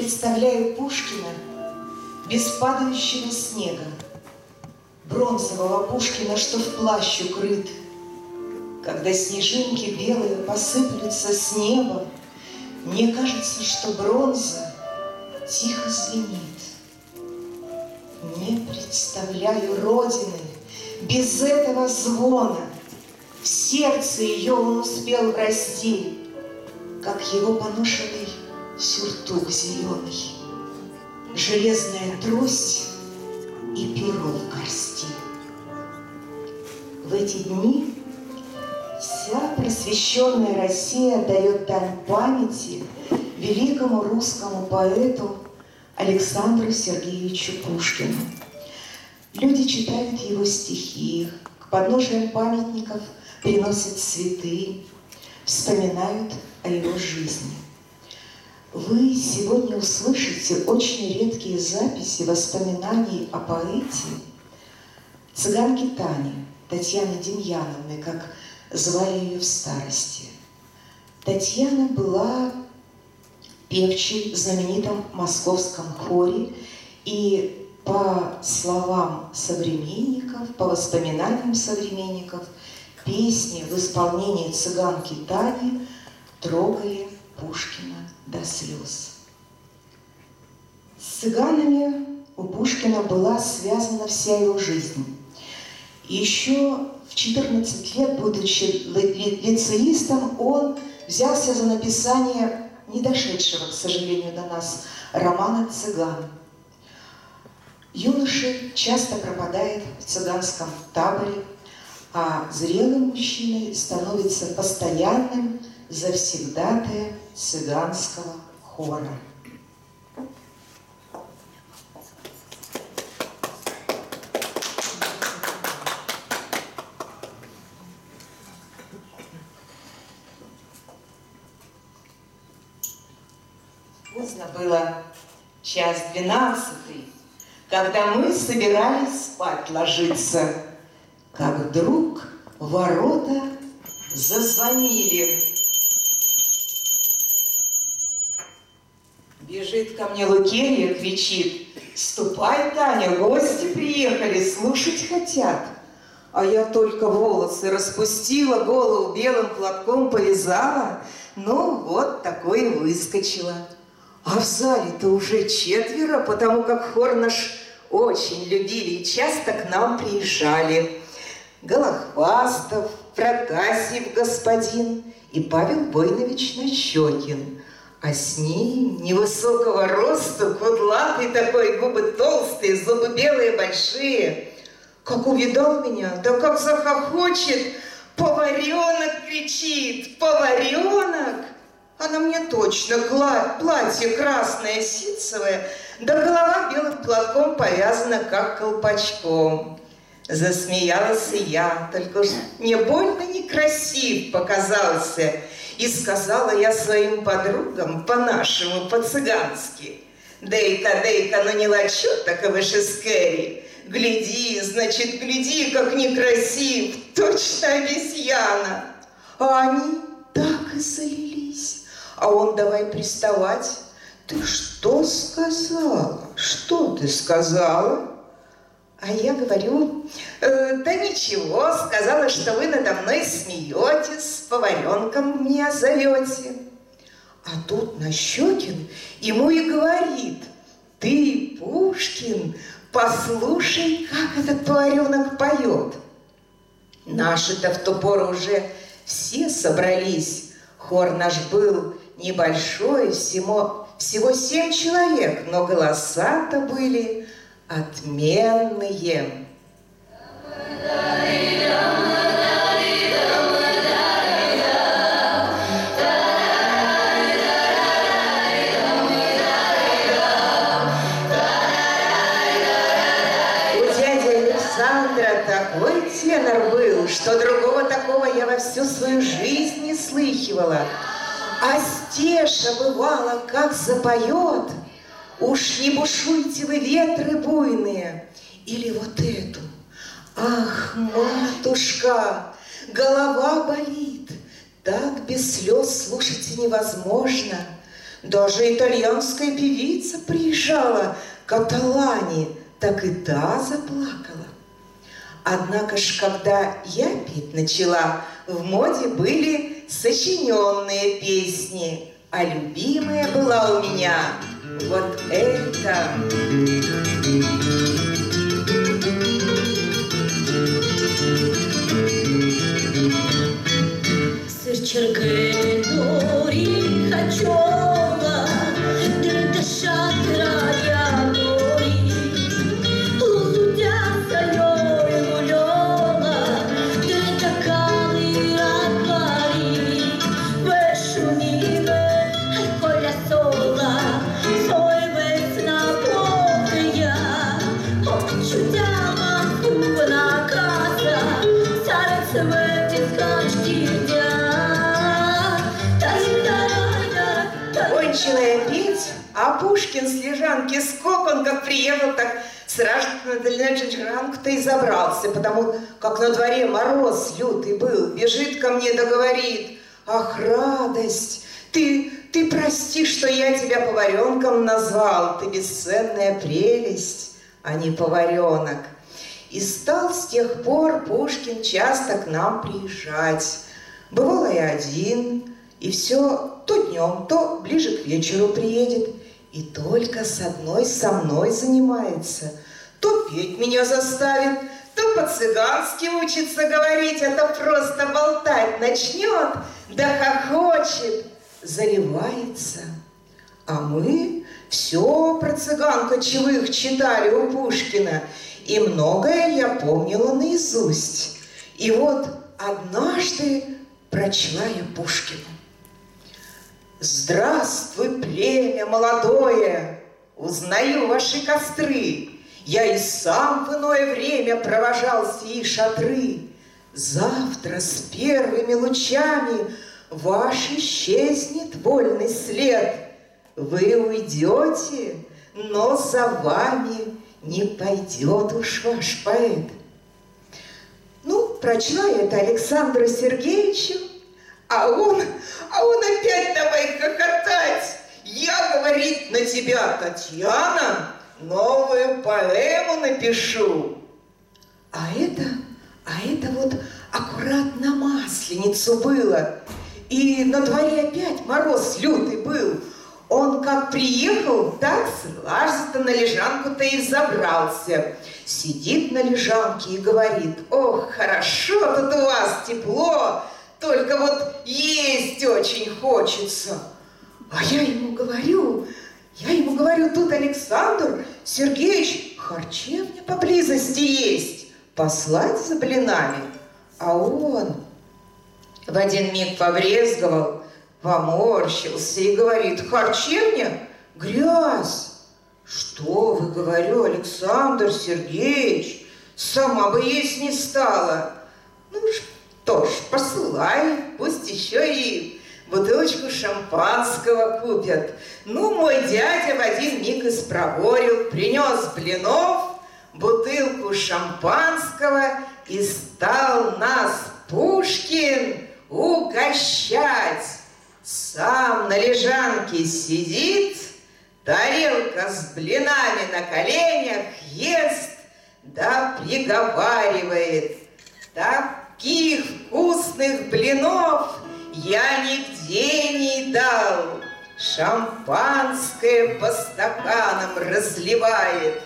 представляю Пушкина без падающего снега, бронзового Пушкина, что в плащ укрыт. Когда снежинки белые посыплются с неба, мне кажется, что бронза тихо звенит. Не представляю Родины без этого звона. В сердце ее он успел врасти, как его поношенный сюртук зеленый, железная трость и перо в горсти. В эти дни вся просвещенная Россия дает дань памяти великому русскому поэту Александру Сергеевичу Пушкину. Люди читают его стихи, к подножиям памятников приносят цветы, вспоминают о его жизни. Вы сегодня услышите очень редкие записи воспоминаний о поэте цыганки Тани, Татьяны Демьяновны, как звали ее в старости. Татьяна была певчей в знаменитом московском хоре, и по словам современников, по воспоминаниям современников, песни в исполнении цыганки Тани трогали Пушкина до слез. С цыганами у Пушкина была связана вся его жизнь. Еще в 14 лет, будучи лицеистом, он взялся за написание не дошедшего, к сожалению, до нас романа «Цыган». Юноша часто пропадает в цыганском таборе, а зрелым мужчиной становится постоянным завсегдатаем цыганского хора. Поздно было, 1:12, когда мы собирались спать ложиться, как вдруг ворота зазвонили. Бежит ко мне Лукерья, кричит: «Ступай, Таня, гости приехали, слушать хотят». А я только волосы распустила, голову белым платком повязала, ну вот такое выскочила. А в зале-то уже 4, потому как хор наш очень любили и часто к нам приезжали. Голохвастов, Протасьев господин и Павел Бойнович Нащекин. А с ним невысокого роста, кудлатый такой, губы толстые, зубы белые, большие. Как увидал меня, да как захохочет, «Поваренок!» кричит, «Поваренок!» А на мне точно платье красное, ситцевое, да голова белым платком повязана, как колпачком. Засмеялась и я, только уж мне больно некрасив показался. И сказала я своим подругам по-нашему, по-цыгански: «Дейка, ну не лачо, так и вышескери. Гляди, значит, гляди, как некрасив, точно обезьяна». А они так и залились. А он давай приставать: «Ты что сказала? Что ты сказала?» А я говорю: «Да ничего, сказала, что вы надо мной смеетесь, поваренком меня зовете». А тут Нащекин ему и говорит: «Ты, Пушкин, послушай, как этот поваренок поет». Наши-то в ту пору уже все собрались. Хор наш был небольшой, всего 7 человек, но голоса-то были отменные. У дяди Александра такой тенор был, что другого такого я во всю свою жизнь не слыхивала. А Стеша, бывало, как запоет: «Уж не бушуйте вы, ветры буйные». Или вот эту: «Ах, матушка, голова болит, так без слез слушать невозможно. Даже итальянская певица приезжала к Аталане, так и та заплакала. Однако ж, когда я петь начала, в моде были сочиненные песни, а любимая была у меня вот эта. Cercherghendori hachola, dreta shatra yamori, luzudya sayoi lulola, dreta kali ratpari, veshunive alkola sola, soy vesna poteya, chudya mantuvna krasa, sarek svetit kanchkirya. Кончила я петь, а Пушкин с Лежанки скок, он как приехал, так сразу на Лежанку-то и забрался, потому как на дворе мороз лютый был, бежит ко мне да говорит: ах, радость, ты прости, что я тебя поваренком назвал, ты бесценная прелесть, а не поваренок. И стал с тех пор Пушкин часто к нам приезжать. Бывало и один, и все то днем, то ближе к вечеру приедет, и только с одной со мной занимается. То петь меня заставит, то по-цыгански учится говорить, а то просто болтать начнет, да хохочет, заливается. А мы все про цыган кочевых читали у Пушкина, и многое я помнила наизусть. И вот однажды прочла я Пушкину. Здравствуй, племя молодое, узнаю ваши костры. Я и сам в иное время провожал сии шатры. Завтра с первыми лучами ваш исчезнет вольный след. Вы уйдете, но за вами не пойдет уж ваш поэт. Ну, прочла я это Александру Сергеевичу, а он опять давай хохотать. Я, говорит, на тебя, Татьяна, новую поэму напишу. А это вот аккуратно Масленицу было. И на дворе опять мороз лютый был. Он как приехал, так сразу-то на Лежанку-то и забрался. Сидит на Лежанке и говорит: ох, хорошо тут у вас тепло, только вот есть очень хочется. А я ему говорю, тут Александр Сергеевич, харчевня поблизости есть, послать за блинами. А он в один миг побрезговал, поморщился и говорит: харчевня? Грязь. Что вы, говорю, Александр Сергеевич, сама бы есть не стала. Ну что ж, посылай, пусть еще и бутылочку шампанского купят. Ну, мой дядя в один миг испроворил, принес блинов, бутылку шампанского, и стал нас Пушкин угощать. Сам на Лежанке сидит, тарелка с блинами на коленях, ест, да приговаривает: таких вкусных блинов я нигде не едал. Шампанское по стаканам разливает.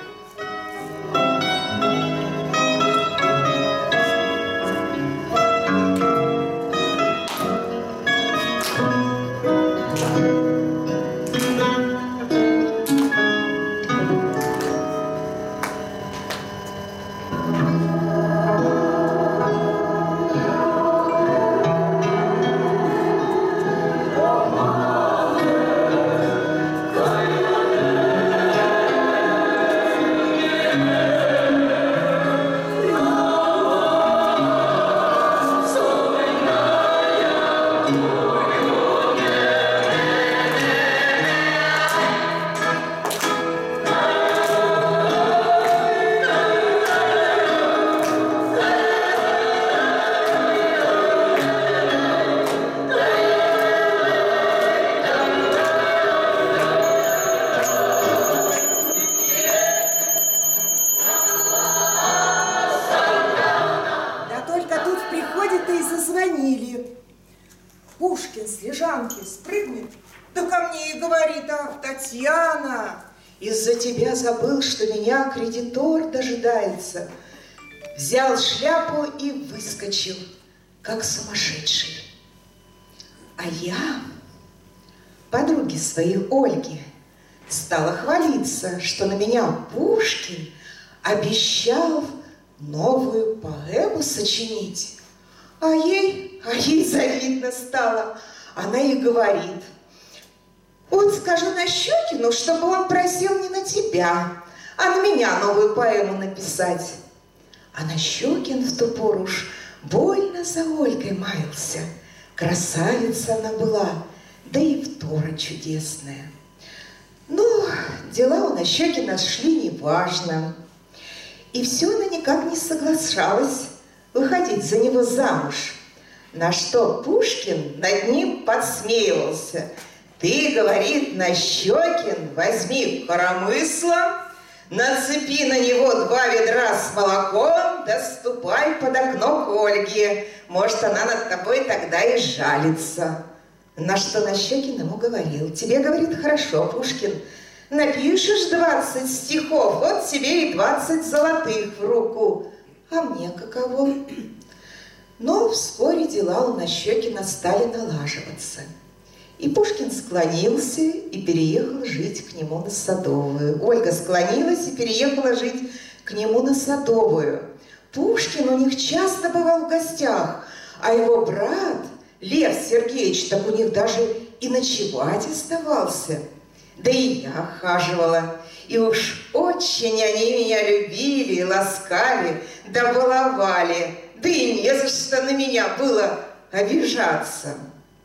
Пушкин с лежанки спрыгнет, да ко мне и говорит: ах, Татьяна, из-за тебя забыл, что меня кредитор дожидается. Взял шляпу и выскочил, как сумасшедший. А я подруге своей Ольге стала хвалиться, что на меня Пушкин обещал новую поэму сочинить. А ей завидно стало. Она и говорит: вот скажи Нащекину, чтобы он просил не на тебя, а на меня новую поэму написать. А Нащекин в ту пору уж больно за Ольгой маялся. Красавица она была, да и втора чудесная. Но дела у Нащекина шли неважно. И все она никак не соглашалась выходить за него замуж. На что Пушкин над ним подсмеивался. Ты, говорит, Нащекин, возьми коромысло, нацепи на него 2 ведра с молоком, да ступай под окно к Ольге. Может, она над тобой тогда и жалится. На что Нащекин ему говорил: тебе, говорит, хорошо, Пушкин, напишешь 20 стихов, вот тебе и 20 золотых в руку. А мне каково? Но вскоре дела у Нащекина стали налаживаться. И Пушкин склонился и переехал жить к нему на Садовую. Ольга склонилась и переехала жить к нему на Садовую. Пушкин у них часто бывал в гостях, а его брат Лев Сергеевич так у них даже и ночевать оставался. Да и я хаживала. И уж очень они меня любили, ласкали, да баловали. Да и не за что на меня было обижаться.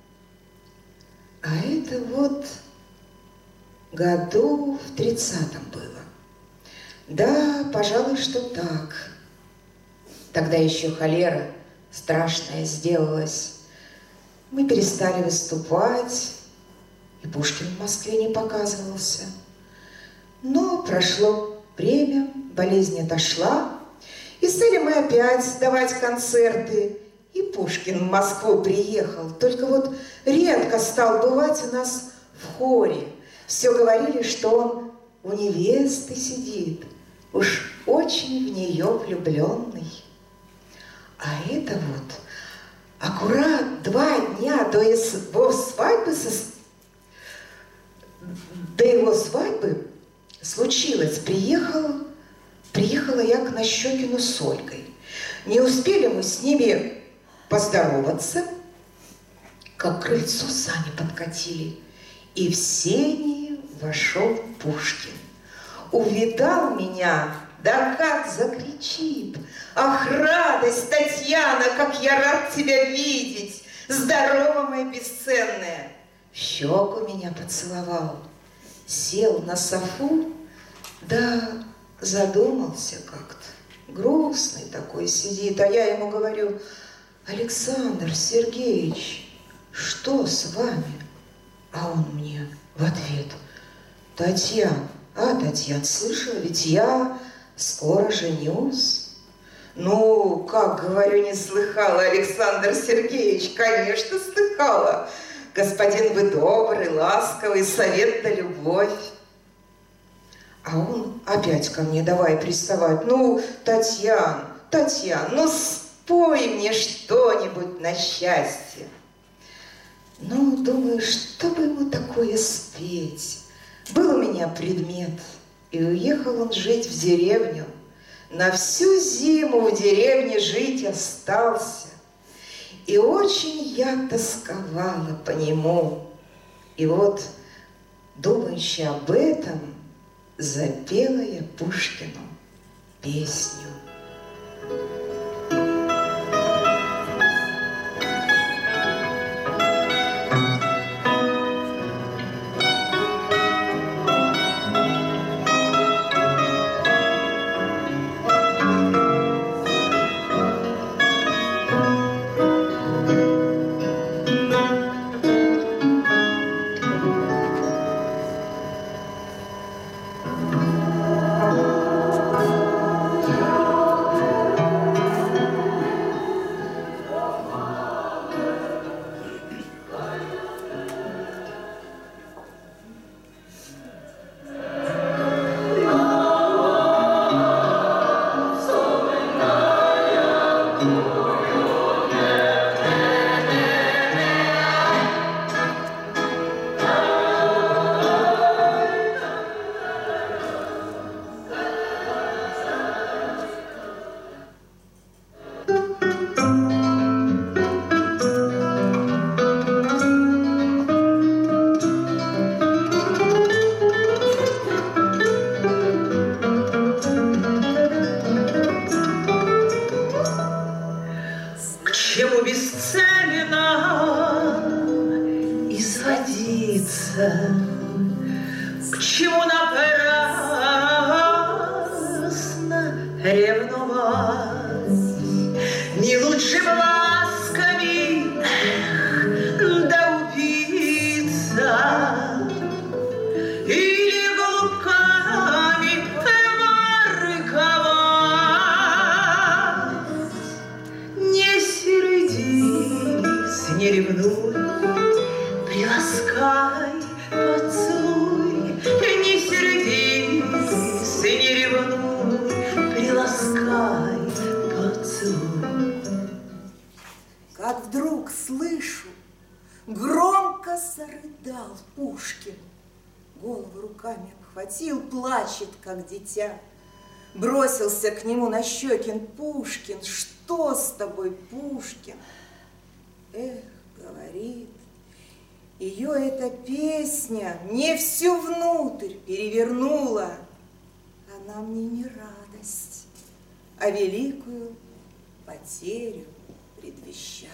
А это вот году в 30-м было. Да, пожалуй, что так. Тогда еще холера страшная сделалась. Мы перестали выступать, и Пушкин в Москве не показывался. Но прошло время, болезнь отошла, и стали мы опять давать концерты. И Пушкин в Москву приехал, только вот редко стал бывать у нас в хоре. Все говорили, что он у невесты сидит, уж очень в нее влюбленный. А это вот аккурат 2 дня до его свадьбы случилось. Приехала я к Нащекину с Ольгой. Не успели мы с ними поздороваться, как к крыльцу сани подкатили, и в сени вошел Пушкин. Увидал меня, да как закричит: ах, радость, Татьяна, как я рад тебя видеть! Здорово, моя бесценная! В щеку меня поцеловал, сел на софу, да задумался как-то. Грустный такой сидит, а я ему говорю: Александр Сергеевич, что с вами? А он мне в ответ: Татьяна, Татьяна, слышала, ведь я скоро женюсь. Ну, как, говорю, не слыхала, Александр Сергеевич? Конечно, слыхала. Господин, вы добрый, ласковый, совет да любовь. А он опять ко мне давай приставать: ну, Татьяна, ну спой мне что-нибудь на счастье. Ну, думаю, что бы ему такое спеть? Был у меня предмет, и уехал он жить в деревню. На всю зиму в деревне жить остался. И очень я тосковала по нему. И вот, думаючи об этом, запела я Пушкину песню. убийца, к чему напрасно ревновать? Не лучше б ласками да убийца, или голубками ворковать. Не сердись, не ревнуй, приласкай, поцелуй. Не сердись, не ревнуй, приласкай, поцелуй. Как вдруг слышу, громко зарыдал Пушкин. Голову руками обхватил, плачет, как дитя. Бросился к нему Нащекин. Пушкин, что с тобой, Пушкин? Эх, говорит, ее эта песня мне всю внутрь перевернула. Она мне не радость, а великую потерю предвещает.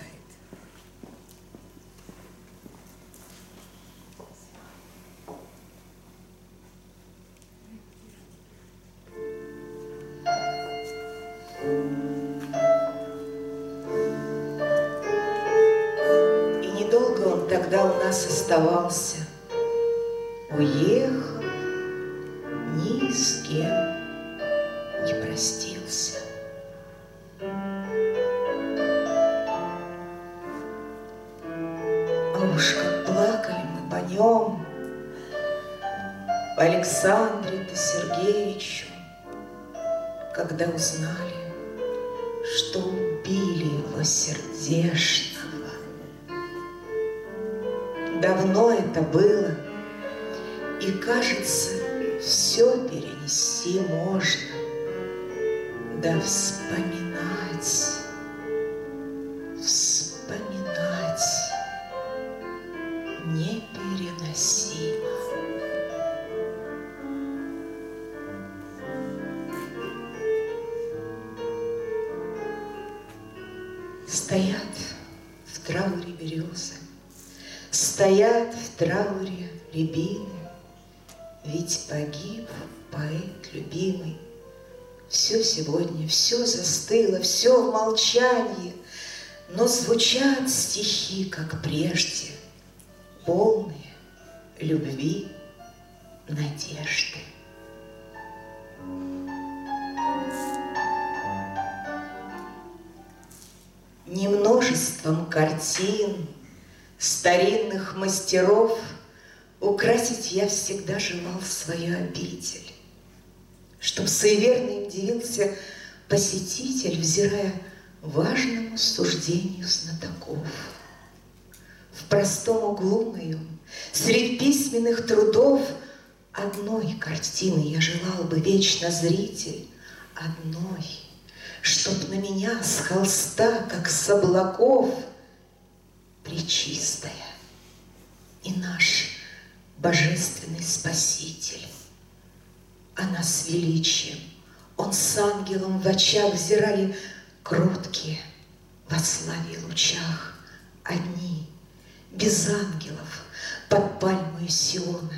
И недолго он тогда у нас оставался. Уехал, ни с кем не простился. А уж как плакали мы по нем, по Александре-то Сергеевичу, когда узнали, что убили его сердечного. Давно это было, и, кажется, все перенести можно, да вспоминать непереносимо. Стоят в трауре березы, стоят в трауре рябины, ведь погиб поэт любимый. Все сегодня, все застыло, все в молчании, но звучат стихи, как прежде, полные любви, надежды. Не множеством картин старинных мастеров украсить я всегда желал свою обитель, чтоб суеверно им дивился посетитель, взирая важному суждению знатоков. В простом углу моем, средь письменных трудов, одной картины я желал бы вечно, зритель, одной, чтоб на меня с холста, как с облаков, пречистая и наш божественный Спаситель. Она с величием, он с ангелом в очах взирали кроткие во славе лучах, одни, без ангелов, под пальмою Сиона.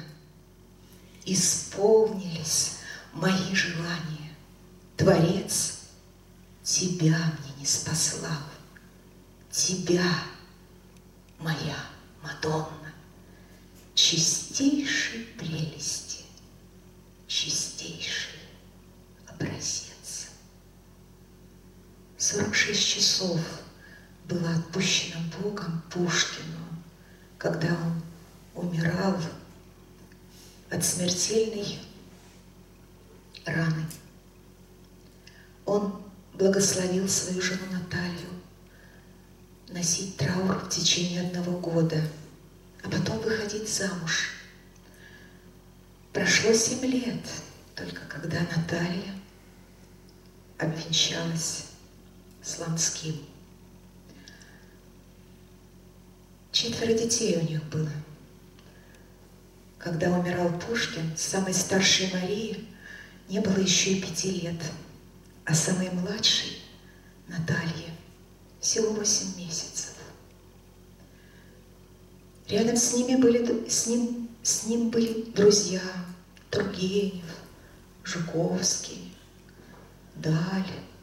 Исполнились мои желания, Творец тебя мне не спаслал, тебя, моя Мадонна, чистейшей прелести, чистейший образец. 46 часов было отпущено Богом Пушкину, когда он умирал от смертельной раны. Он благословил свою жену Наталью носить траур в течение 1 года, а потом выходить замуж. Прошло 7 лет, только когда Наталья обвенчалась с Ланским. 4 детей у них было. Когда умирал Пушкин, самой старшей Марии не было еще и 5 лет, а самой младшей, Наталье, всего 8 месяцев. Рядом с ним были друзья Тургенев, Жуковский, Даль.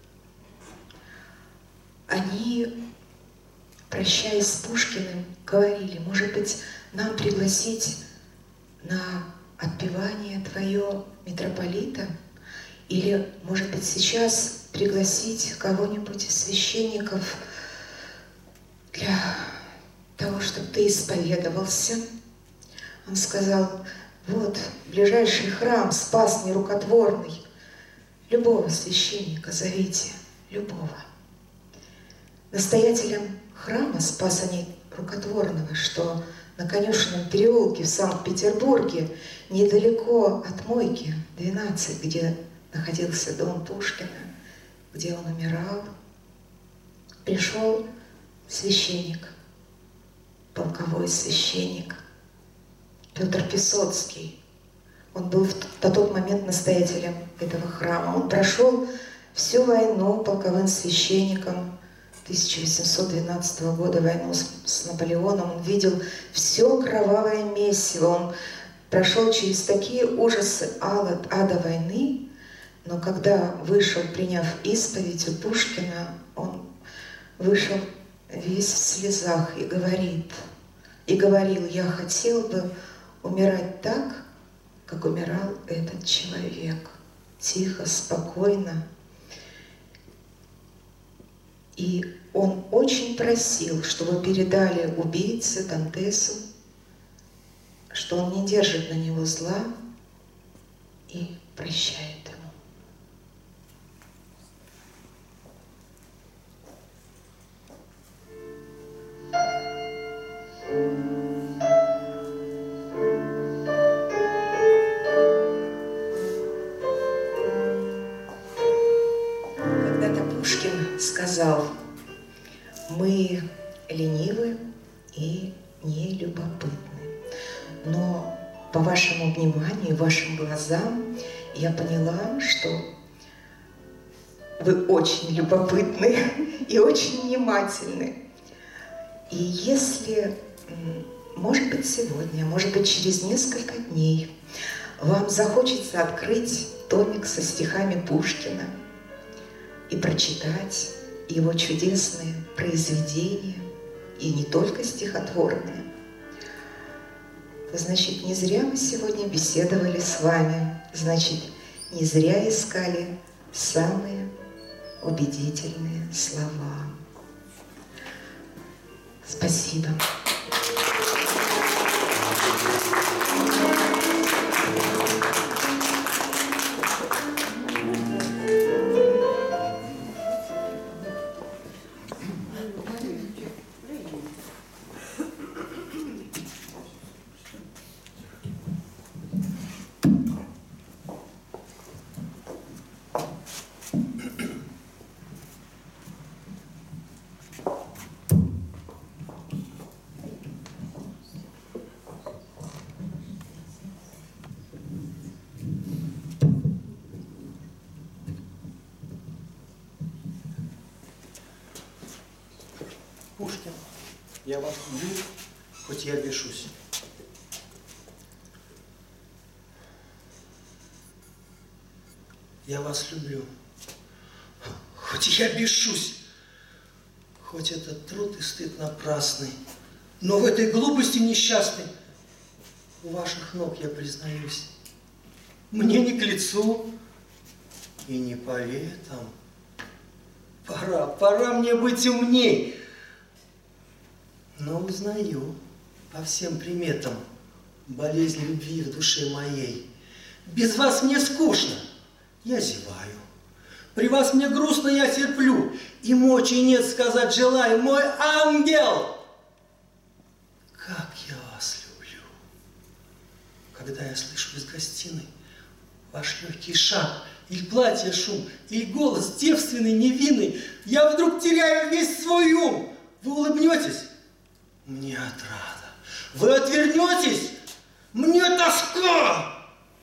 Они, прощаясь с Пушкиным, говорили: может быть, нам пригласить на отпевание твое митрополита? Или, может быть, сейчас пригласить кого-нибудь из священников для того, чтобы ты исповедовался? Он сказал: вот, ближайший храм Спас Нерукотворный. Любого священника зовите, любого. Настоятелем храма Спаса Нерукотворного, что на Конюшенном переулке в Санкт-Петербурге, недалеко от Мойки, 12, где находился дом Пушкина, где он умирал, пришел священник, полковой священник Петр Песоцкий. Он был на тот момент настоятелем этого храма. Он прошел всю войну полковым священником 1812 года, войну с Наполеоном. Он видел все кровавое месиво. Он прошел через такие ужасы ада войны, но когда вышел, приняв исповедь у Пушкина, он вышел весь в слезах и говорил: я хотел бы умирать так, как умирал этот человек, тихо, спокойно. И он очень просил, чтобы передали убийце Дантесу, что он не держит на него зла и прощает ему. Когда-то Пушкин сказал: мы ленивы и нелюбопытны, но по вашему вниманию, вашим глазам я поняла, что вы очень любопытны и очень внимательны. И если, может быть, сегодня, может быть, через несколько дней вам захочется открыть томик со стихами Пушкина и прочитать его чудесные произведения, и не только стихотворные, значит, не зря мы сегодня беседовали с вами, значит, не зря искали самые убедительные слова. Спасибо. Пушкин, я вас люблю, хоть я бешусь. Я вас люблю, хоть я бешусь. Хоть этот труд и стыд напрасный, но в этой глупости несчастной у ваших ног я признаюсь. Мне не к лицу и не по летам. Пора мне быть умней. Но узнаю по всем приметам болезнь любви в душе моей. Без вас мне скучно, я зеваю. При вас мне грустно, я терплю. И мочи нет сказать желаю, мой ангел! Как я вас люблю! Когда я слышу из гостиной ваш легкий шаг, или платье шум, или голос девственный, невинный, я вдруг теряю весь свой ум. Вы улыбнетесь? Мне отрада. Вы отвернетесь? Мне тоска.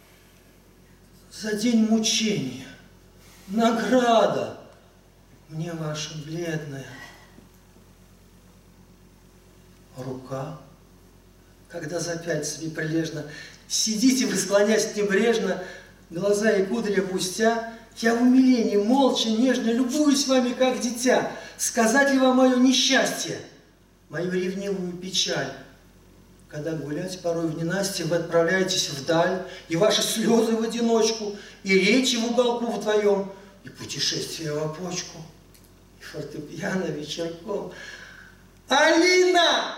За день мучения награда мне ваша бледная рука когда за пяльцами прилежно сидите вы, склонясь небрежно, глаза и кудри опустя, я в умилении, молча, нежно любуюсь вами, как дитя. Сказать ли вам мое несчастье, мою ревнивую печаль? Когда гулять порой в ненастье вы отправляетесь вдаль, и ваши слезы в одиночку, и речи в уголку вдвоем, и путешествие в опочку, и фортепиано вечерком. Алина!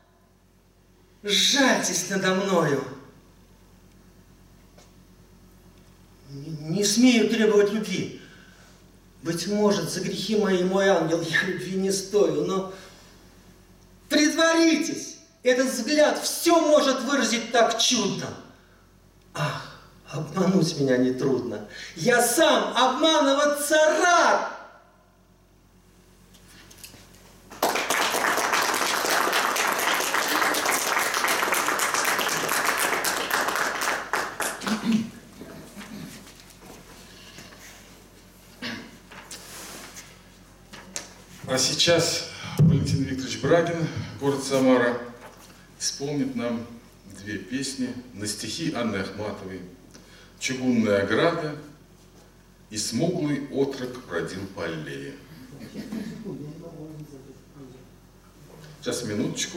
Жальтесь надо мною. Не смею требовать любви. Быть может, за грехи мои, мой ангел, я любви не стою, но притворитесь, этот взгляд все может выразить так чудно. Ах, обмануть меня нетрудно. Я сам обманываться рад. А сейчас Валентин Викторович Брагин, город Самара, исполнит нам две песни на стихи Анны Ахматовой. «Чугунная ограда» и «Смуглый отрок бродил по аллее». Сейчас, минуточку.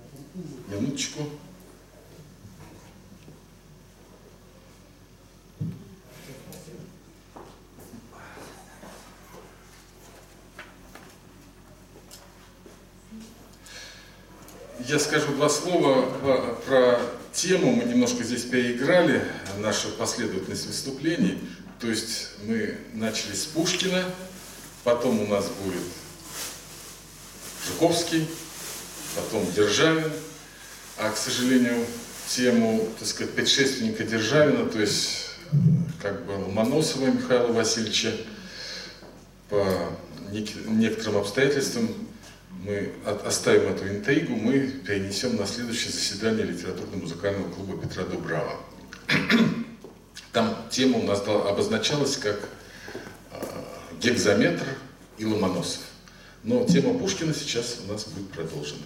Я скажу два слова про тему. Мы немножко здесь переиграли нашу последовательность выступлений. То есть мы начали с Пушкина, потом у нас будет Жуковский, потом Державин. А, к сожалению, тему, так сказать, предшественника Державина, то есть как бы Ломоносова Михаила Васильевича, по некоторым обстоятельствам мы оставим эту интригу, мы перенесем на следующее заседание литературно-музыкального клуба Петра Дубрава. Там тема у нас обозначалась как гекзаметр и Ломоносов. Но тема Пушкина сейчас у нас будет продолжена.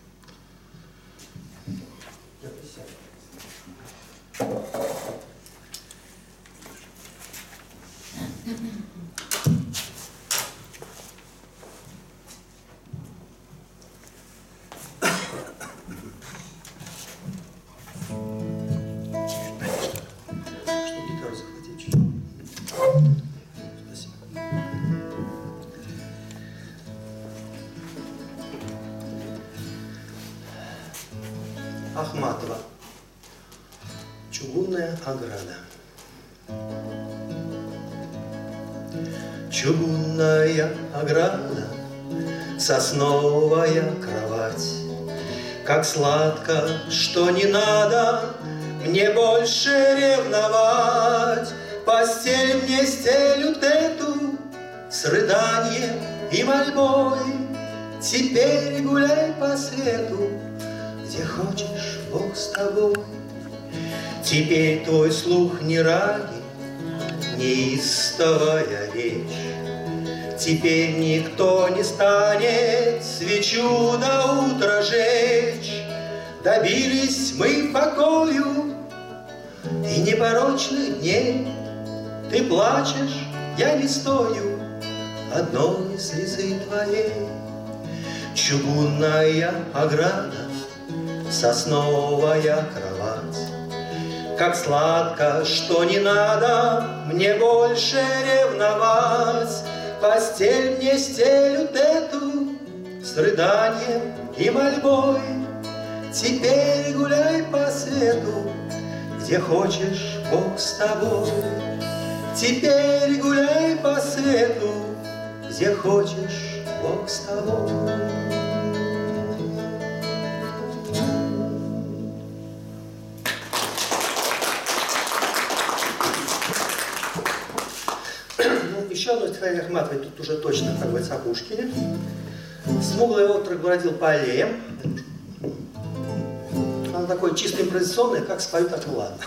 Ахматова. Чугунная ограда. Чугунная ограда, сосновая кровать. Как сладко, что не надо мне больше ревновать. Постель мне стелют эту с рыданием и мольбой. Теперь гуляй по свету, где хочешь, Бог с тобой. Теперь твой слух не ранит, неистовая речь. Теперь никто не станет свечу до утра жечь. Добились мы покою и непорочных дней. Ты плачешь, я не стою одной слезы твоей. Чугунная ограда, сосновая кровать. Как сладко, что не надо мне больше ревновать. Постель мне стелют эту с рыданием и мольбой. Теперь гуляй по свету, где хочешь, Бог с тобой. Теперь гуляй по свету, где хочешь, Бог с тобой. Еще одно стихотворение Ахматовой, тут уже точно, как говорится, о Пушкине. «Смуглый отрок бродил по аллеям». Она такое чисто импровизационное, как спою, так и ладно.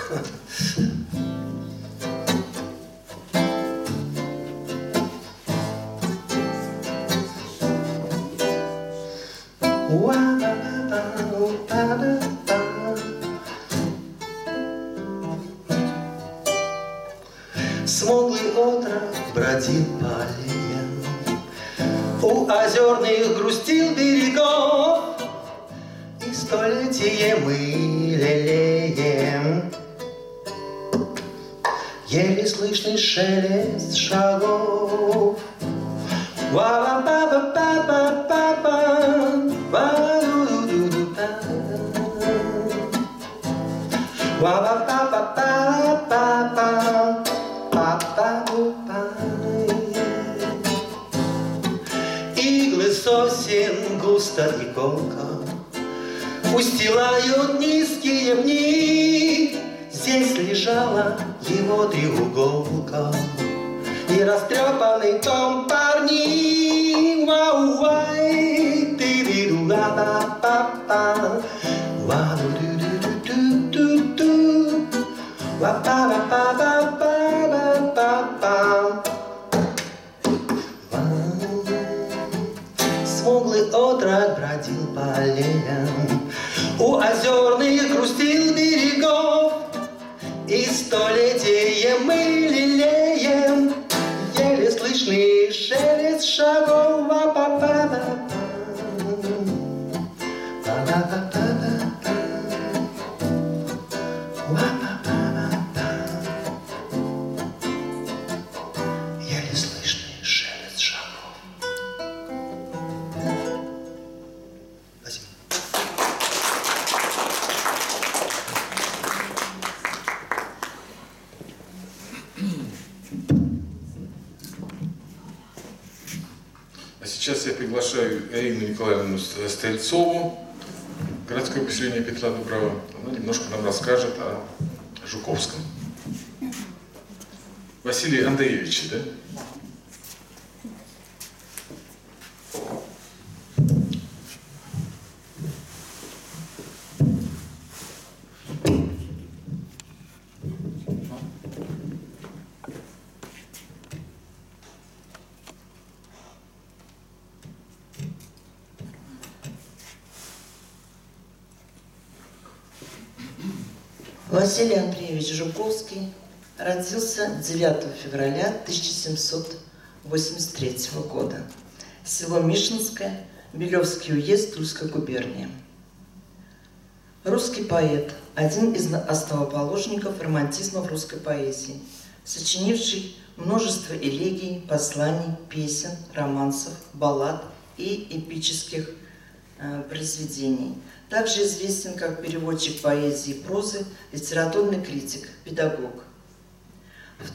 бродил по аллеям, у озерных грустил берегов, и столетие мы лелеем. Еле слышный шелест шагов. Иглы сосен густо и колко устилают низкие пни. Здесь лежала его треуголка и растрепанный том парни. Вау-вай, ты-ди-ду-ла-па-па-па, ва-ду-ду-ду-ду-ду-ду, ва-па-па-па-па-па-па-па. Смуглый отрок бродил по аллеям, у озерных грустил берегов, и столетие мы лелеем. Еле слышный шелест шагов. Еле слышный шелест шагов. Спасибо. Сейчас я приглашаю Ирину Николаевну Стрельцову, городское поселение Петра Дуброва. Она немножко нам расскажет о Жуковском. Василий Андреевич, да? Василий Андреевич Жуковский родился 9 февраля 1783 года. Село Мишинское, Белевский уезд Тульской губернии. Русский поэт, один из основоположников романтизма в русской поэзии, сочинивший множество элегий, посланий, песен, романсов, баллад и эпических произведений. Также известен как переводчик поэзии и прозы, литературный критик, педагог. В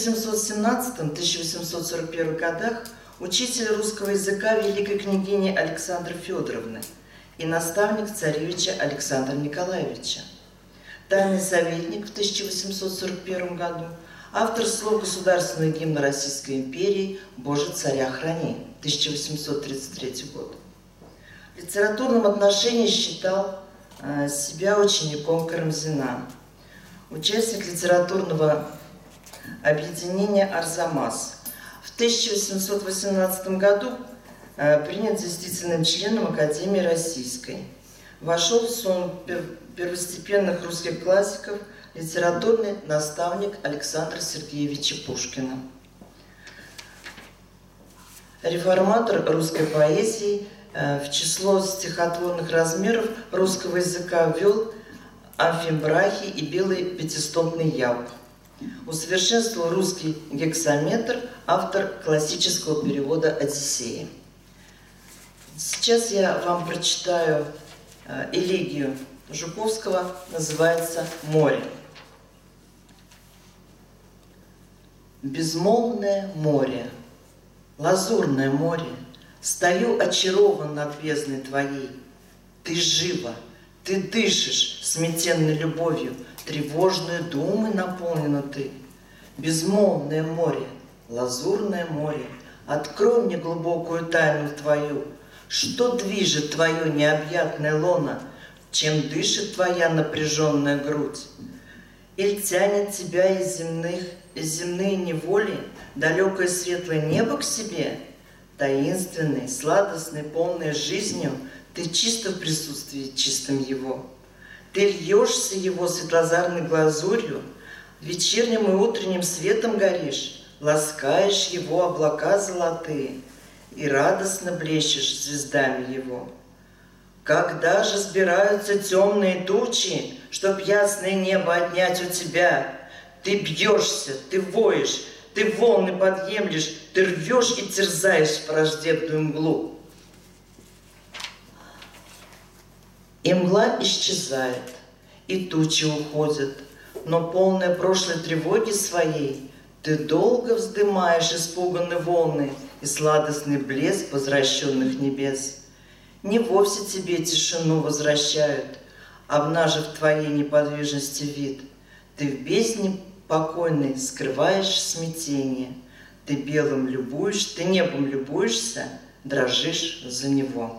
1817-1841 годах учитель русского языка великой княгини Александры Федоровны и наставник царевича Александра Николаевича. Тайный советник в 1841 году, автор слов государственного гимна Российской империи «Боже, царя храни» 1833 год. В литературном отношении считал себя учеником Карамзина. Участник литературного объединения «Арзамас». В 1818 году принят действительным членом Академии Российской. Вошел в сон первостепенных русских классиков литературный наставник Александра Сергеевича Пушкина. Реформатор русской поэзии, в число стихотворных размеров русского языка ввел амфибрахи и белый пятистопный ялп. Усовершенствовал русский гексаметр, автор классического перевода «Одиссеи». Сейчас я вам прочитаю элегию Жуковского, называется «Море». Безмолвное море, лазурное море, стою очарован над бездной твоей. Ты жива, ты дышишь сметенной любовью, тревожные думы наполнена ты. Безмолвное море, лазурное море, открой мне глубокую тайну твою. Что движет твое необъятное лоно, чем дышит твоя напряженная грудь? Иль тянет тебя из земные неволи далекое светлое небо к себе? Таинственный, сладостный, полный жизнью, ты чисто в присутствии чистом его. Ты льешься его светлозарной глазурью, вечерним и утренним светом горишь, ласкаешь его облака золотые и радостно блещешь звездами его. Когда же сбираются темные тучи, чтоб ясное небо отнять у тебя, ты бьешься, ты воешь, ты волны подъемлешь, ты рвешь и терзаешь враждебную мглу. И мгла исчезает, и тучи уходят, но полная прошлой тревоги своей ты долго вздымаешь испуганные волны и сладостный блеск возвращенных небес. Не вовсе тебе тишину возвращают, обнажив твоей неподвижности вид. Ты в бездне покойной скрываешь смятение, ты белым любуешься, ты небом любуешься, дрожишь за него.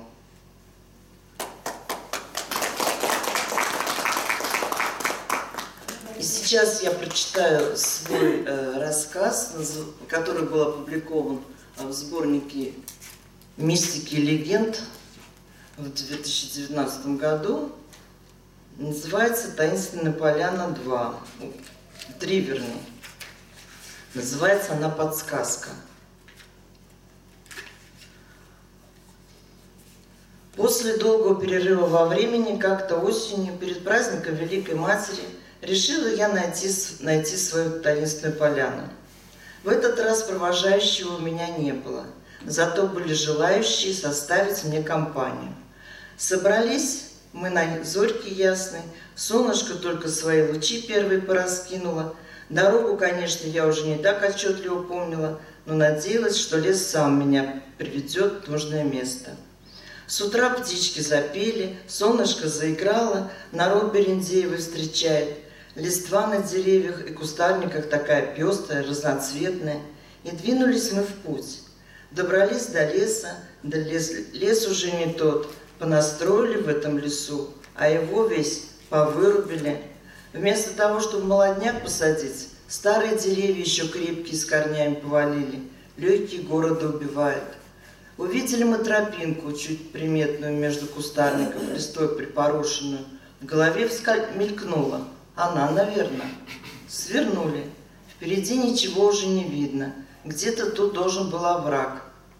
И сейчас я прочитаю свой рассказ, который был опубликован в сборнике «Мистики и легенд» в 2019 году. Называется «Таинственная поляна 2». 3, вернее. Называется она «Подсказка». После долгого перерыва во времени, как-то осенью, перед праздником Великой Матери, решила я найти свою таинственную поляну. В этот раз провожающего у меня не было, зато были желающие составить мне компанию. Собрались мы на зорьке ясной, солнышко только свои лучи первые пораскинуло. Дорогу, конечно, я уже не так отчетливо помнила, но надеялась, что лес сам меня приведет в нужное место. С утра птички запели, солнышко заиграло, народ Берендеевой встречает. Листва на деревьях и кустарниках такая пестрая, разноцветная. И двинулись мы в путь. Добрались до леса, да лес уже не тот. Понастроили в этом лесу, а его весь повырубили. Вместо того, чтобы молодняк посадить, старые деревья еще крепкие с корнями повалили. Легкие города убивают. Увидели мы тропинку, чуть приметную между кустарников, листвой припорошенную. В голове мелькнула. Она, наверное. Свернули. Впереди ничего уже не видно. Где-то тут должен был овраг.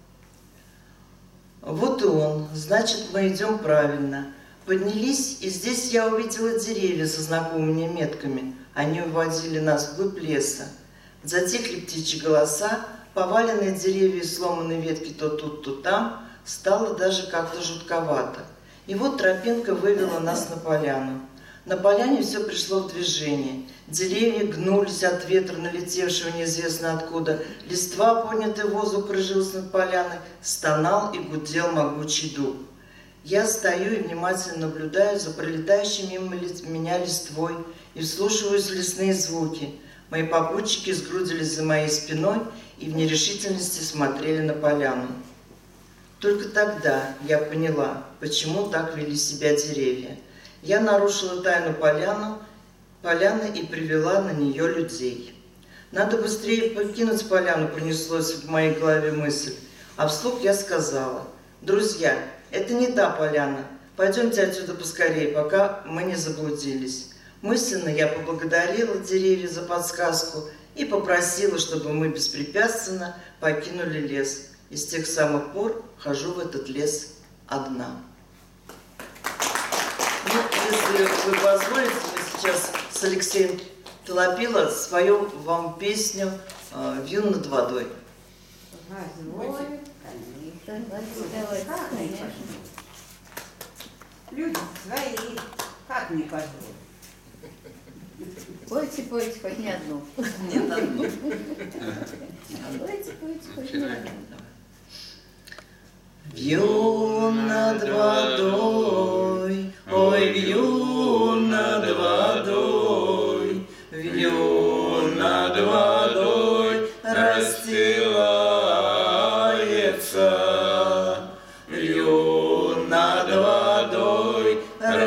Вот и он. Значит, мы идем правильно. Поднялись, и здесь я увидела деревья со знакомыми метками. Они уводили нас вглубь леса. Затихли птичьи голоса, поваленные деревья и сломанные ветки то тут, то там. Стало даже как-то жутковато. И вот тропинка вывела нас на поляну. На поляне все пришло в движение. Деревья гнулись от ветра, налетевшего неизвестно откуда. Листва, поднятый в воздух, кружилась над поляной. Стонал и гудел могучий дуб. Я стою и внимательно наблюдаю за пролетающей мимо меня листвой и вслушиваюсь в лесные звуки. Мои попутчики сгрудились за моей спиной и в нерешительности смотрели на поляну. Только тогда я поняла, почему так вели себя деревья. Я нарушила тайну поляны и привела на нее людей. Надо быстрее покинуть поляну, пронеслось в моей голове мысль. А вслух я сказала: друзья, это не та поляна, пойдемте отсюда поскорее, пока мы не заблудились. Мысленно я поблагодарила деревья за подсказку и попросила, чтобы мы беспрепятственно покинули лес. И с тех самых пор хожу в этот лес одна. Ну, если вы позволите, мы сейчас с Алексеем Толопило споем вам песню «Вьюн над водой». Люди свои, как не позволить? Пойте, пойте, хоть не одну. Нет, одну. Пойте, пойте, хоть не одну. Вьюн над водой, ой, вьюн над водой, вьюн над водой расстилается, вьюн над водой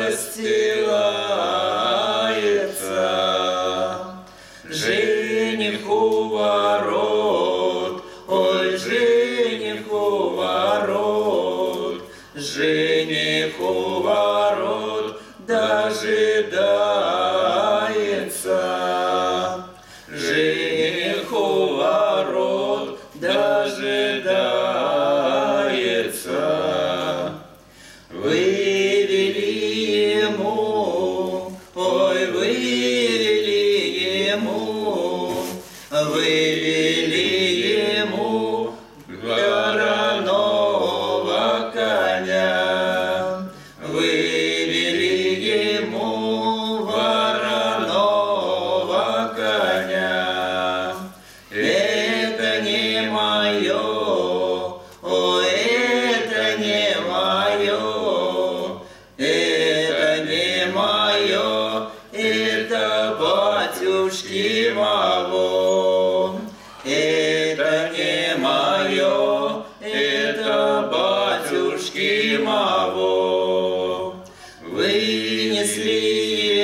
расстилается. Жених у ворот, ой, жених у ворот, жених у ворот дожидается, жених у ворот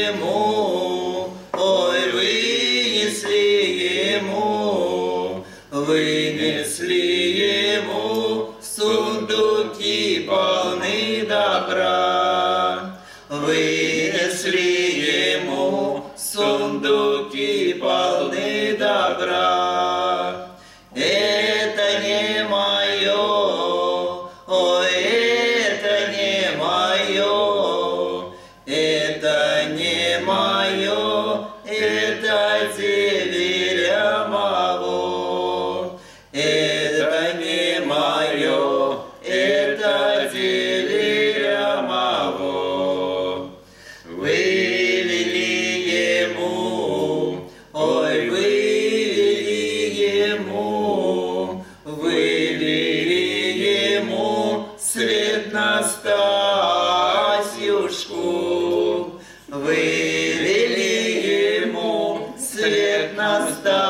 ему, ой, вынесли ему сундуки полны добра. Вынесли ему сундуки полны добра. Это не мое, ой, это не мое, это не мое, это деверя моего. Это не мое, это деверя моего. Вывели ему, ой, вывели ему след на Стасюшку. Вывели ему след на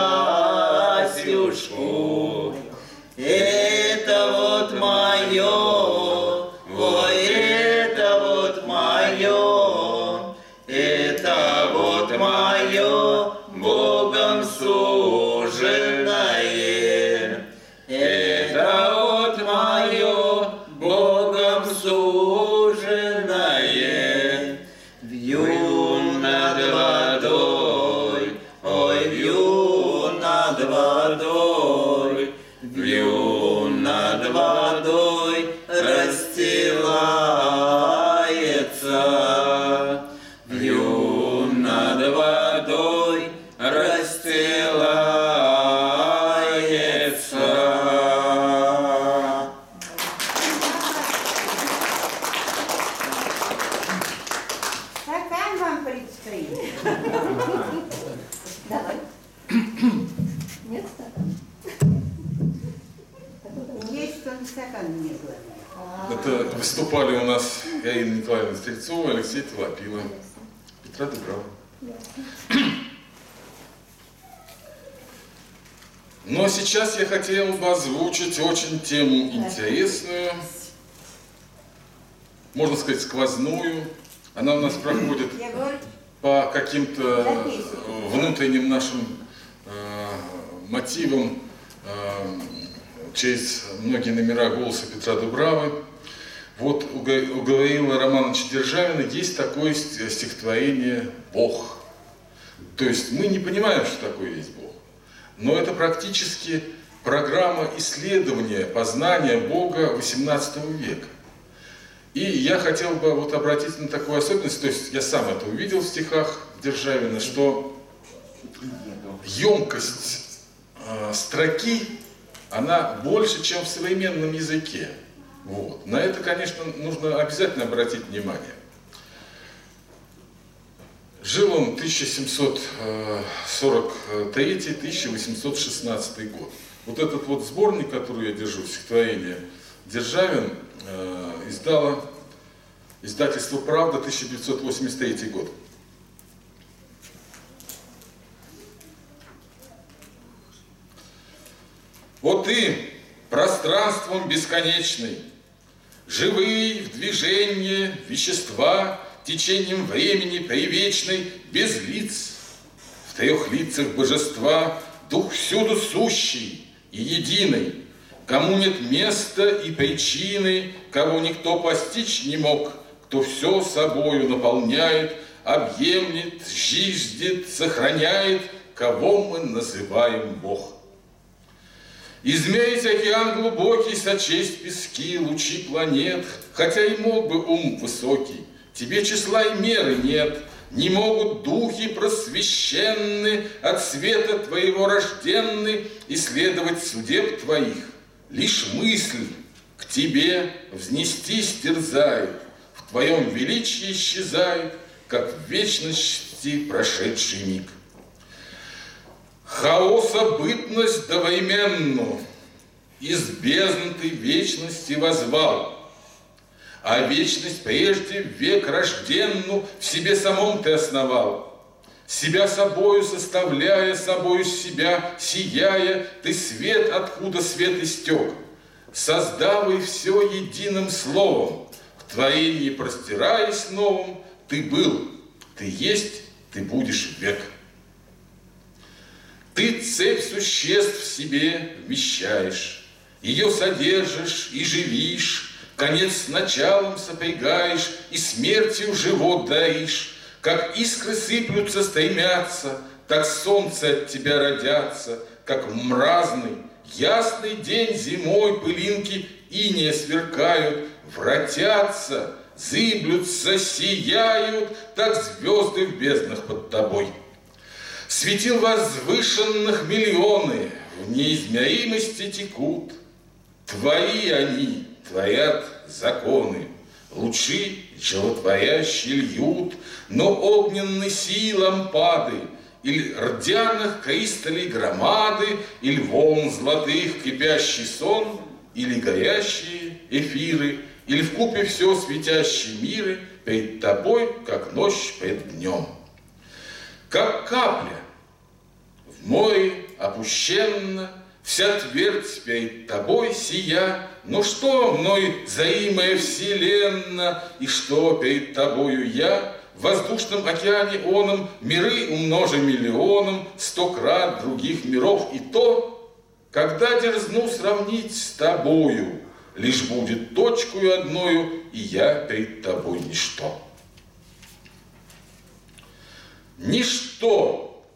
Стасюшку. Это вот мое, ой, это вот мое, это вот мое, Богом суженое. Это вот мое, Богом суженое. Вью над водой, ой, вью над водой, вью над водой, расстилается. Вью над водой, расстилается. Стакан вам предстоит. Давай. Нет стакана? Есть только стакан мне говорит. Это выступали у нас Гаина Николаевна Стрельцова, Алексей Толопила, Петра Дубрава. Но сейчас я хотел бы озвучить очень тему интересную, можно сказать, сквозную. Она у нас проходит Егор, по каким-то внутренним нашим мотивам через многие номера голоса Петра Дубравы. Вот у Гавриила Романовича Державина есть такое стихотворение «Бог». То есть мы не понимаем, что такое есть Бог, но это практически программа исследования, познания Бога XVIII века. И я хотел бы вот обратить на такую особенность, то есть я сам это увидел в стихах Державина, что емкость строки, она больше, чем в современном языке. Вот. На это, конечно, нужно обязательно обратить внимание. Жил он 1743-1816 год. Вот этот вот сборник, который я держу, стихотворение Державин, издало издательство «Правда», 1983 год. «О ты, пространством бесконечный, живые в движении вещества, течением времени привечный, без лиц, в трех лицах божества, дух всюду сущий и единый, кому нет места и причины, кого никто постичь не мог, кто все собою наполняет, объемлет, жиждет, сохраняет, кого мы называем Бог. Измерить океан глубокий, сочесть пески, лучи планет, хотя и мог бы ум высокий, тебе числа и меры нет, не могут духи просвещенны, от света твоего рожденны, исследовать судеб твоих. Лишь мысль к тебе взнестись терзает, в твоем величии исчезает, как в вечности прошедший миг. Хаоса бытность довременну, из бездны ты вечности возвал, а вечность прежде век рожденну в себе самом ты основал. Себя собою составляя, собою себя сияя, ты свет, откуда свет истек, создав и все единым словом, в творении простираясь новым, ты был, ты есть, ты будешь век. Ты цепь существ в себе вмещаешь, ее содержишь и живишь, конец с началом сопрягаешь и смертью живот даишь. Как искры сыплются, стремятся, так солнце от тебя родятся, как в мразный, ясный день зимой пылинки иния сверкают, вратятся, зыблются, сияют, так звезды в безднах под тобой. Светил возвышенных миллионы в неизмеримости текут. Твои они творят законы, лучи животворящие льют, но огненные силам пады, или рдяных кристаллей громады, или волн золотых кипящий сон, или горящие эфиры, или вкупе все светящие миры перед тобой, как ночь перед днем. Как капля в море опущенно, вся твердь перед тобой сия, но что мной зримая вселенна, и что перед тобою я? В воздушном океане оном миры умножи миллионом, 100 крат других миров, и то, когда дерзну сравнить с тобою, лишь будет точкою одною, и я перед тобой ничто. Ничто,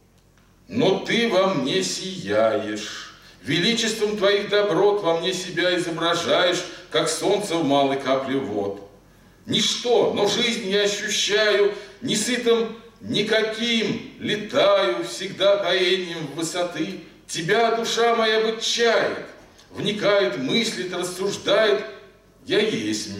но ты во мне сияешь, величеством твоих доброт во мне себя изображаешь, как солнце в малой капле вод. Ничто, но жизнь я ощущаю, не сытым никаким летаю, всегда парением в высоты. Тебя душа моя обучает, вникает, мыслит, рассуждает. Я есть.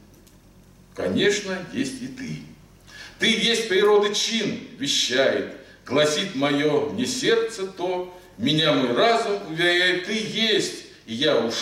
Конечно, есть и ты. Ты есть природы чин, вещает, гласит мое мне сердце то, меня мой разум уверяет, ты есть, и я уж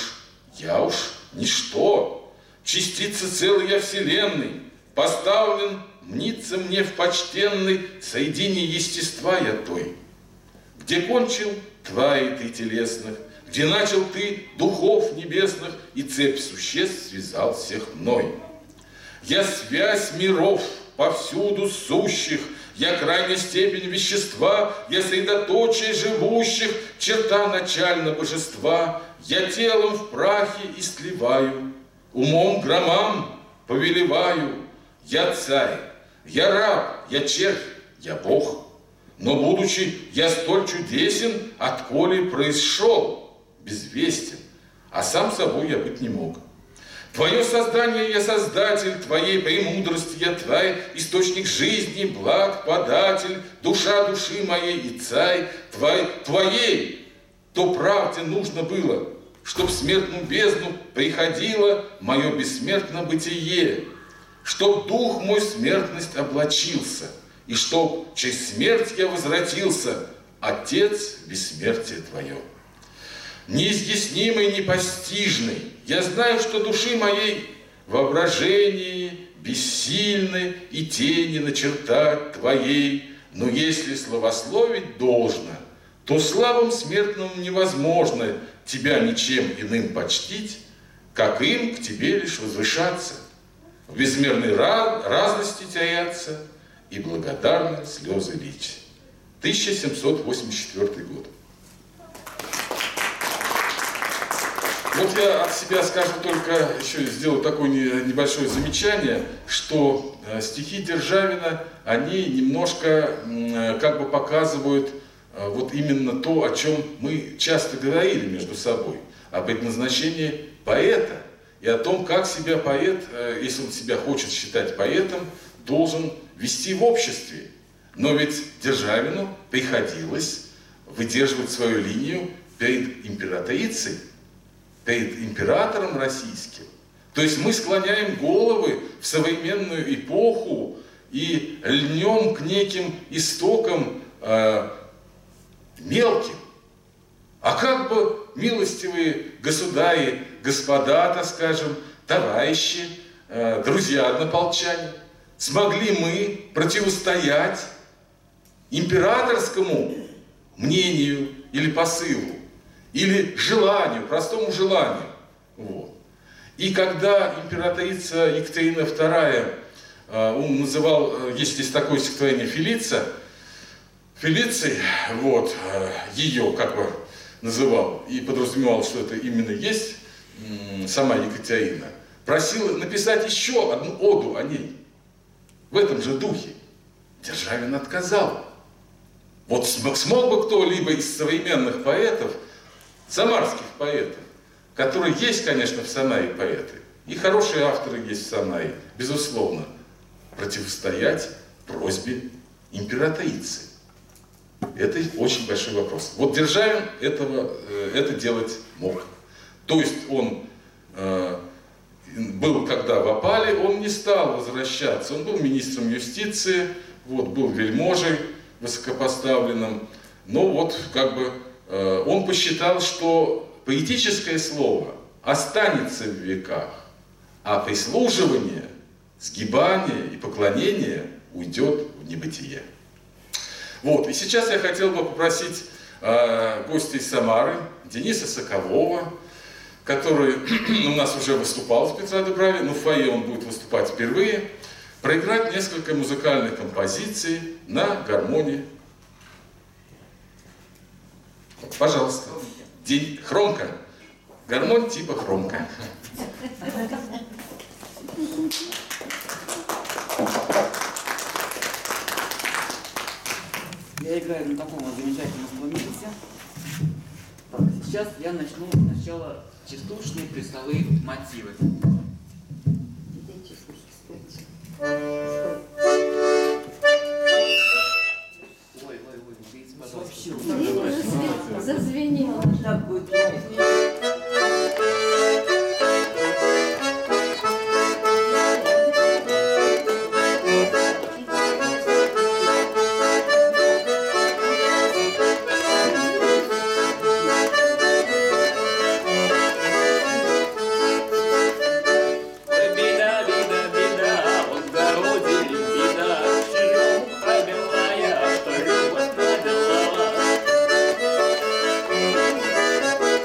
ничто. Частица целой я вселенной, поставлен, мнится мне в почтенной соединении естества я той. Где кончил тварей ты телесных, где начал ты духов небесных, и цепь существ связал всех мной. Я связь миров, повсюду сущих, я крайняя степень вещества, я средоточие живущих, черта начальна божества, я телом в прахе и сливаю, умом громам повелеваю, я царь, я раб, я червь, я Бог. Но, будучи я столь чудесен, отколе произошел, безвестен, а сам собой я быть не мог. Твое создание я создатель, твоей премудрости я тварь, источник жизни, благ, податель, душа души моей и царь, твоей, то правде нужно было, чтоб в смертную бездну приходило мое бессмертное бытие, чтоб дух мой смертность облачился, и чтоб через смерть я возвратился, Отец, бессмертие твое. Неизъяснимый, непостижный, я знаю, что души моей воображение бессильны и тени начертать твоей, но если словословить должно, то слабым смертным невозможно тебя ничем иным почтить, как им к тебе лишь возвышаться, в безмерной разности теряться и благодарно слезы лить. 1784 год. Вот я от себя скажу только, еще сделаю такое небольшое замечание, что стихи Державина, они немножко как бы показывают вот именно то, о чем мы часто говорили между собой, о предназначении поэта и о том, как себя поэт, если он себя хочет считать поэтом, должен вести в обществе. Но ведь Державину приходилось выдерживать свою линию перед императрицей, перед императором российским. То есть мы склоняем головы в современную эпоху и льнем к неким истокам мелким. А как бы милостивые государи, господа, так скажем, товарищи, друзья однополчане, смогли мы противостоять императорскому мнению или посылу, или желанию, простому желанию. Вот. И когда императрица Екатерина II он называл, есть такое стихотворение Фелиций, вот, ее как бы называл и подразумевал, что это именно есть сама Екатерина, просил написать еще одну оду о ней в этом же духе. Державин отказал. Вот смог бы кто-либо из современных поэтов, самарских поэтов, которые есть, конечно, в Санае поэты, и хорошие авторы есть в Санае, безусловно, противостоять просьбе императрицы? Это очень большой вопрос. Вот Державин это делать мог. То есть он был, когда в опале, он не стал возвращаться. Он был министром юстиции, вот, был вельможей высокопоставленным. Но вот как бы он посчитал, что поэтическое слово останется в веках, а прислуживание, сгибание и поклонение уйдет в небытие. Вот, и сейчас я хотел бы попросить гостя из Самары, Дениса Соколова, который у нас уже выступал в Петродубраве, но в фойе он будет выступать впервые, проиграть несколько музыкальных композиций на гармонии. Пожалуйста. Хромка. Гармонь типа хромка. Я играю на таком вот замечательном инструменте. Так, сейчас я начну сначала частушные присловые мотивы. Ой, извините, пожалуйста. Зазвенело. Так будет. Беда,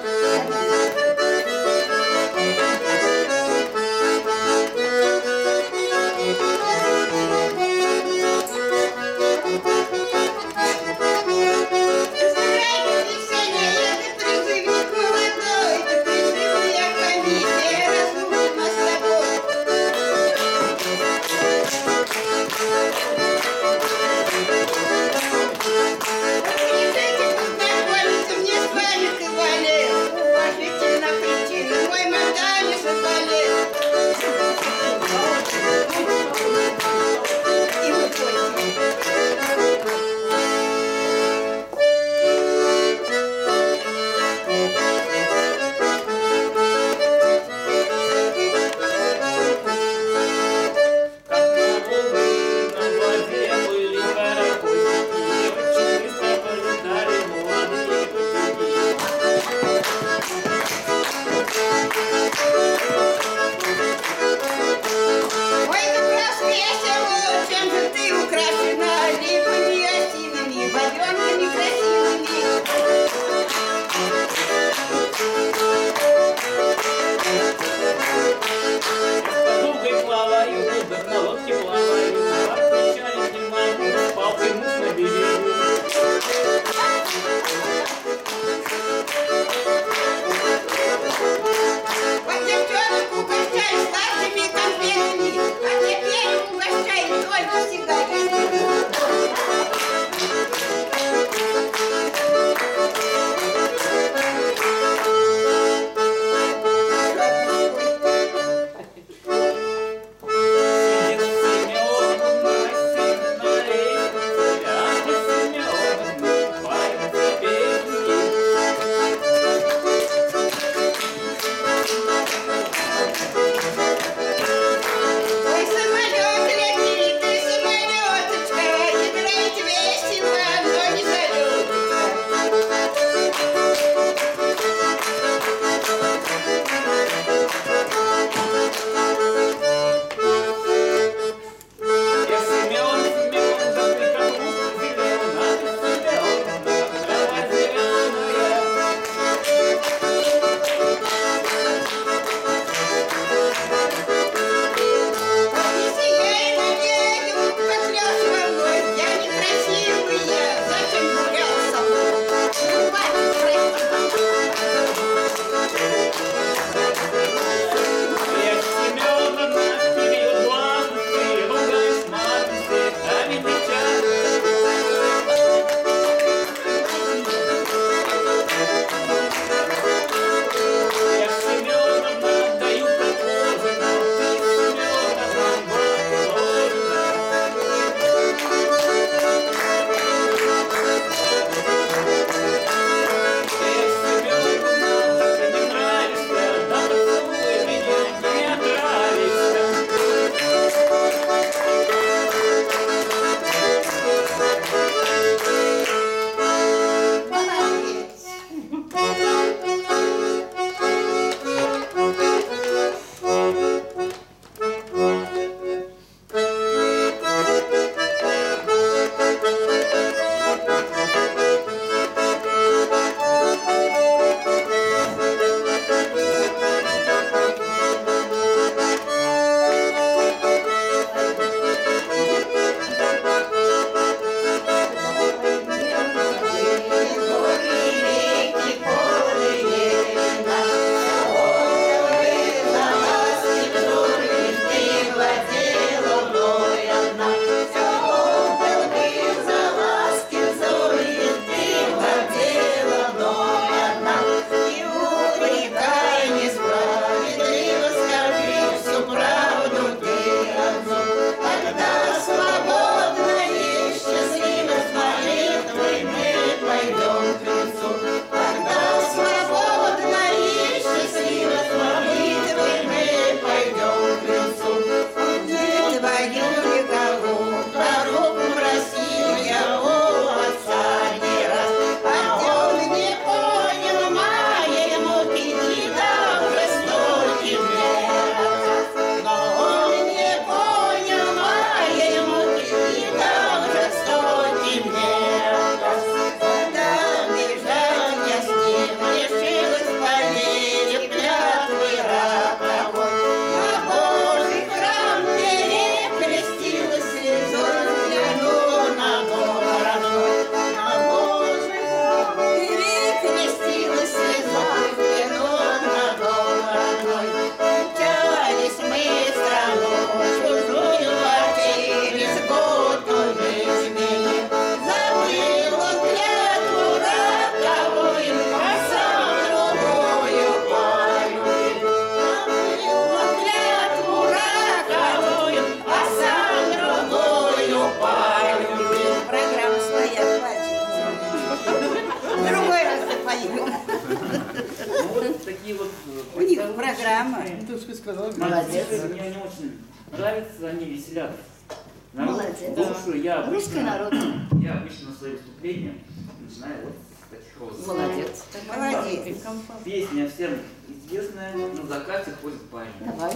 программа. Молодец. Мне не очень нравится, они веселят. Молодец. Слушаю, я Русское обычно народное. свои выступления начинаю вот с таких розов. Молодец. Молодец. Песня всем известная, на закате ходит парень. Давай.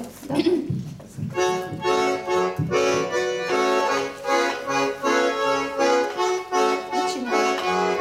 Начинай.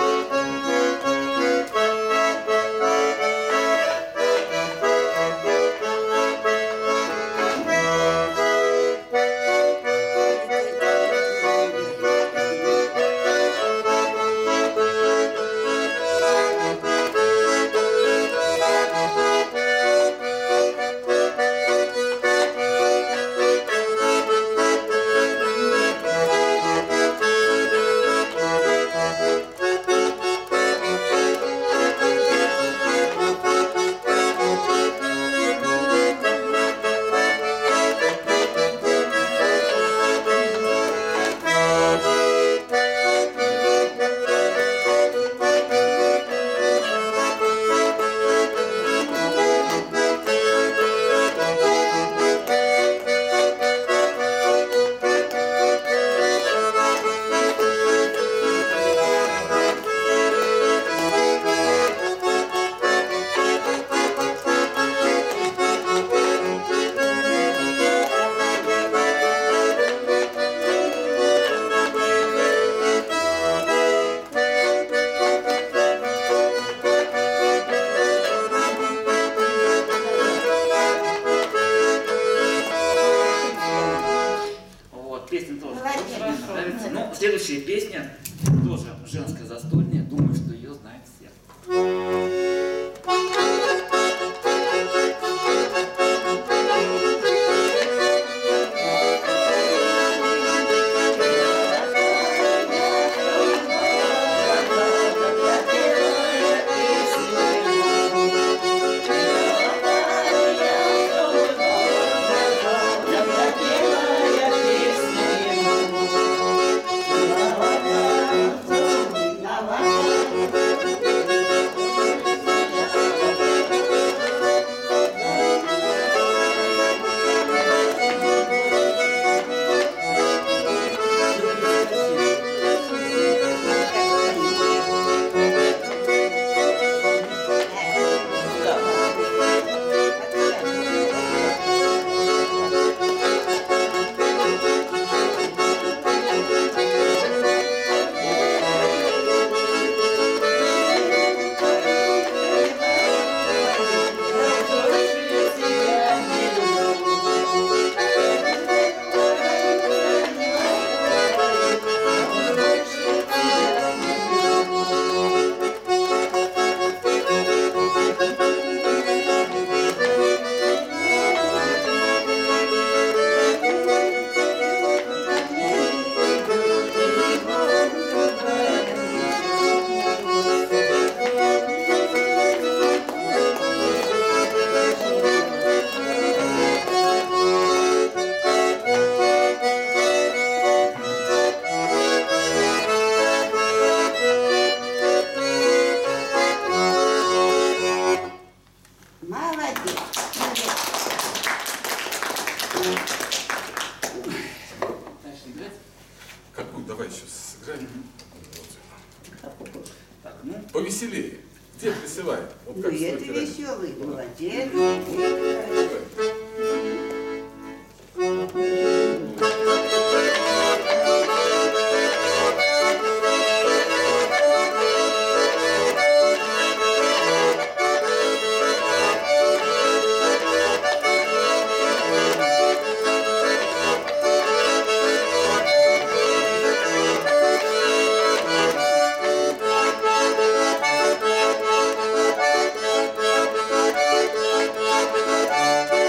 Вот, песня тоже Молодец. очень нравится. Ну, следующая песня тоже женская застольная. Думаю, что ее знают все. Молодец. Дальше играть. Какую? Давай сейчас сыграем. Так, ну, Повеселее. Где присылай? Вот Ну, как и стоит это играть. веселый. Молодец. Thank you.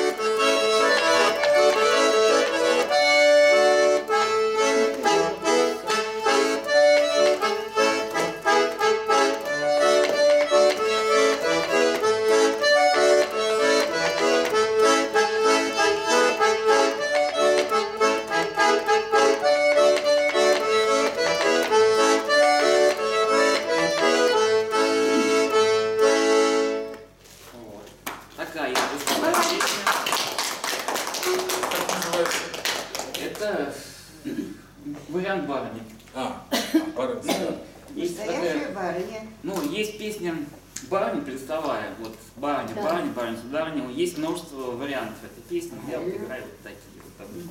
Барыня. Есть Настоящая такая, барыня. ну, есть песня «Барыня представая». Вот барыня, Да. барыня, барыня, сударыня. Есть множество вариантов этой песни. Я вот играю вот такие вот обычно.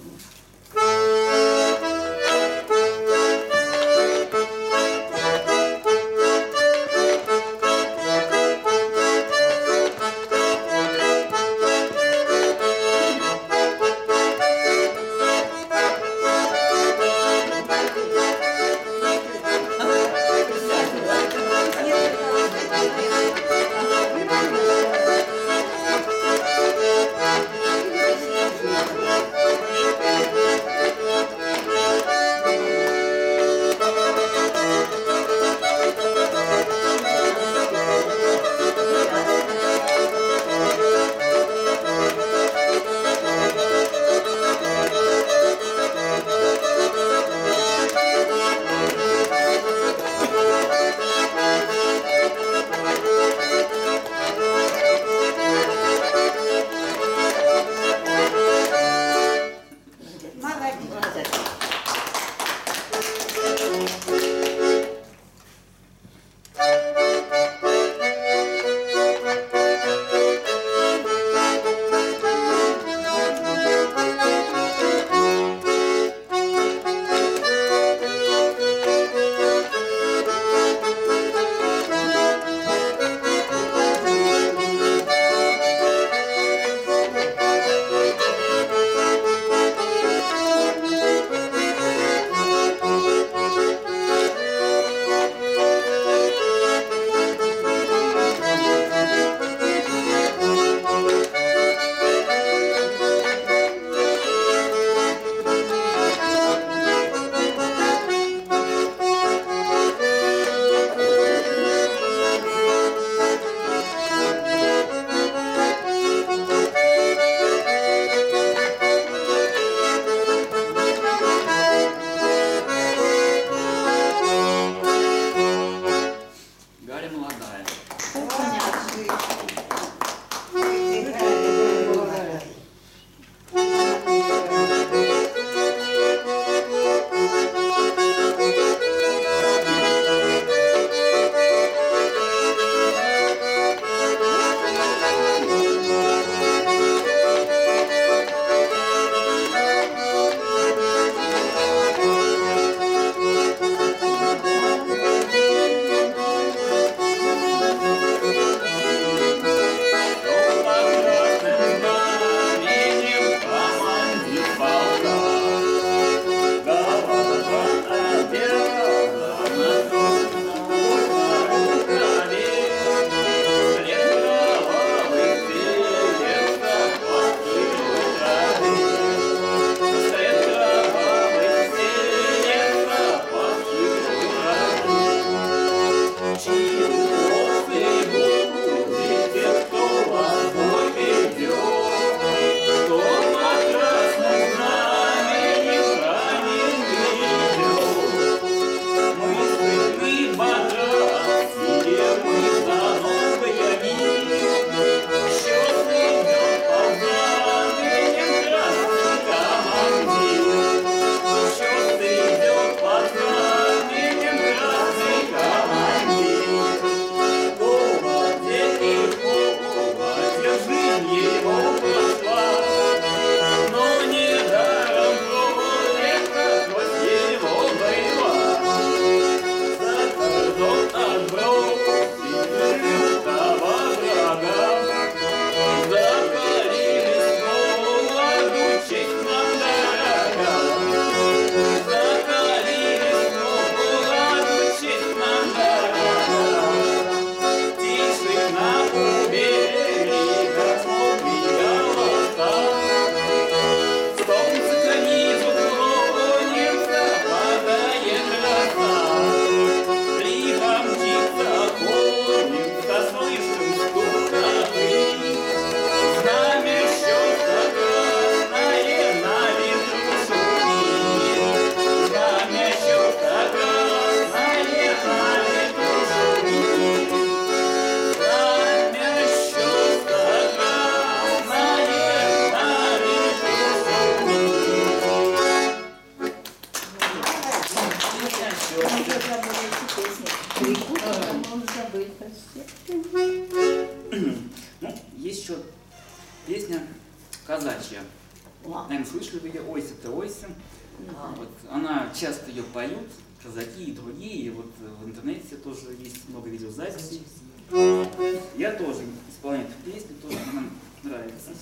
Thank you. еще забыли песни. Прикупка, можно забыть, прости. Ну, есть еще песня казачья. Вау. Наверное, слышали вы ее «Ойся ты, ойся». Вот, она часто ее поют, казаки и другие. И вот в интернете тоже есть много видеозаписей. Я тоже исполняю эту песню, тоже она нам нравится.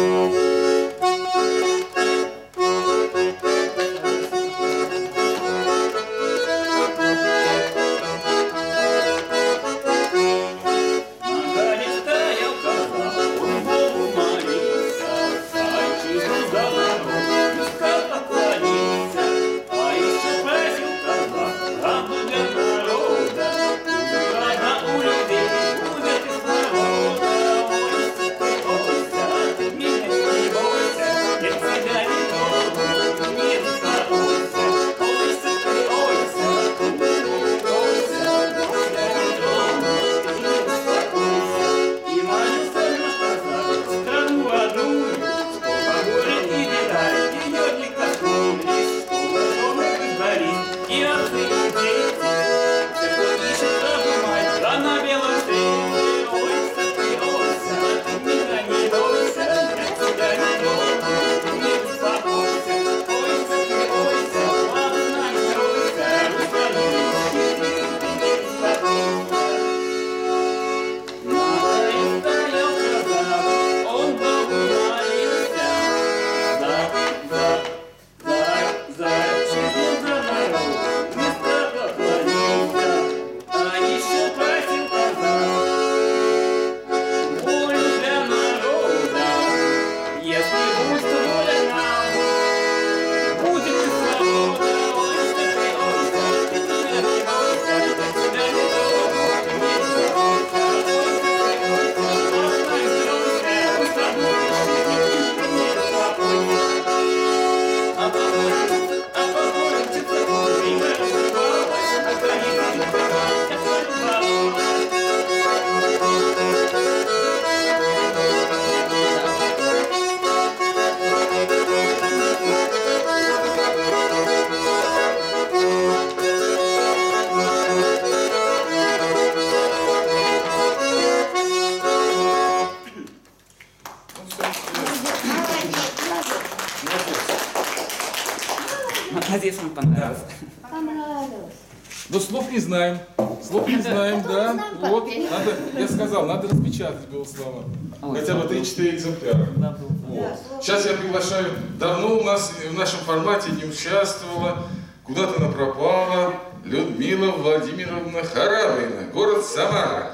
Надеюсь, вам понравилось. Понравилось. Но слов не знаем. Слов не знаем, да. Вот, надо, я сказал, надо распечатать было слова. Хотя бы 3-4 экземпляра. Вот. Сейчас я приглашаю, давно у нас в нашем формате не участвовала, куда-то она пропала, Людмила Владимировна Харабина, город Самара.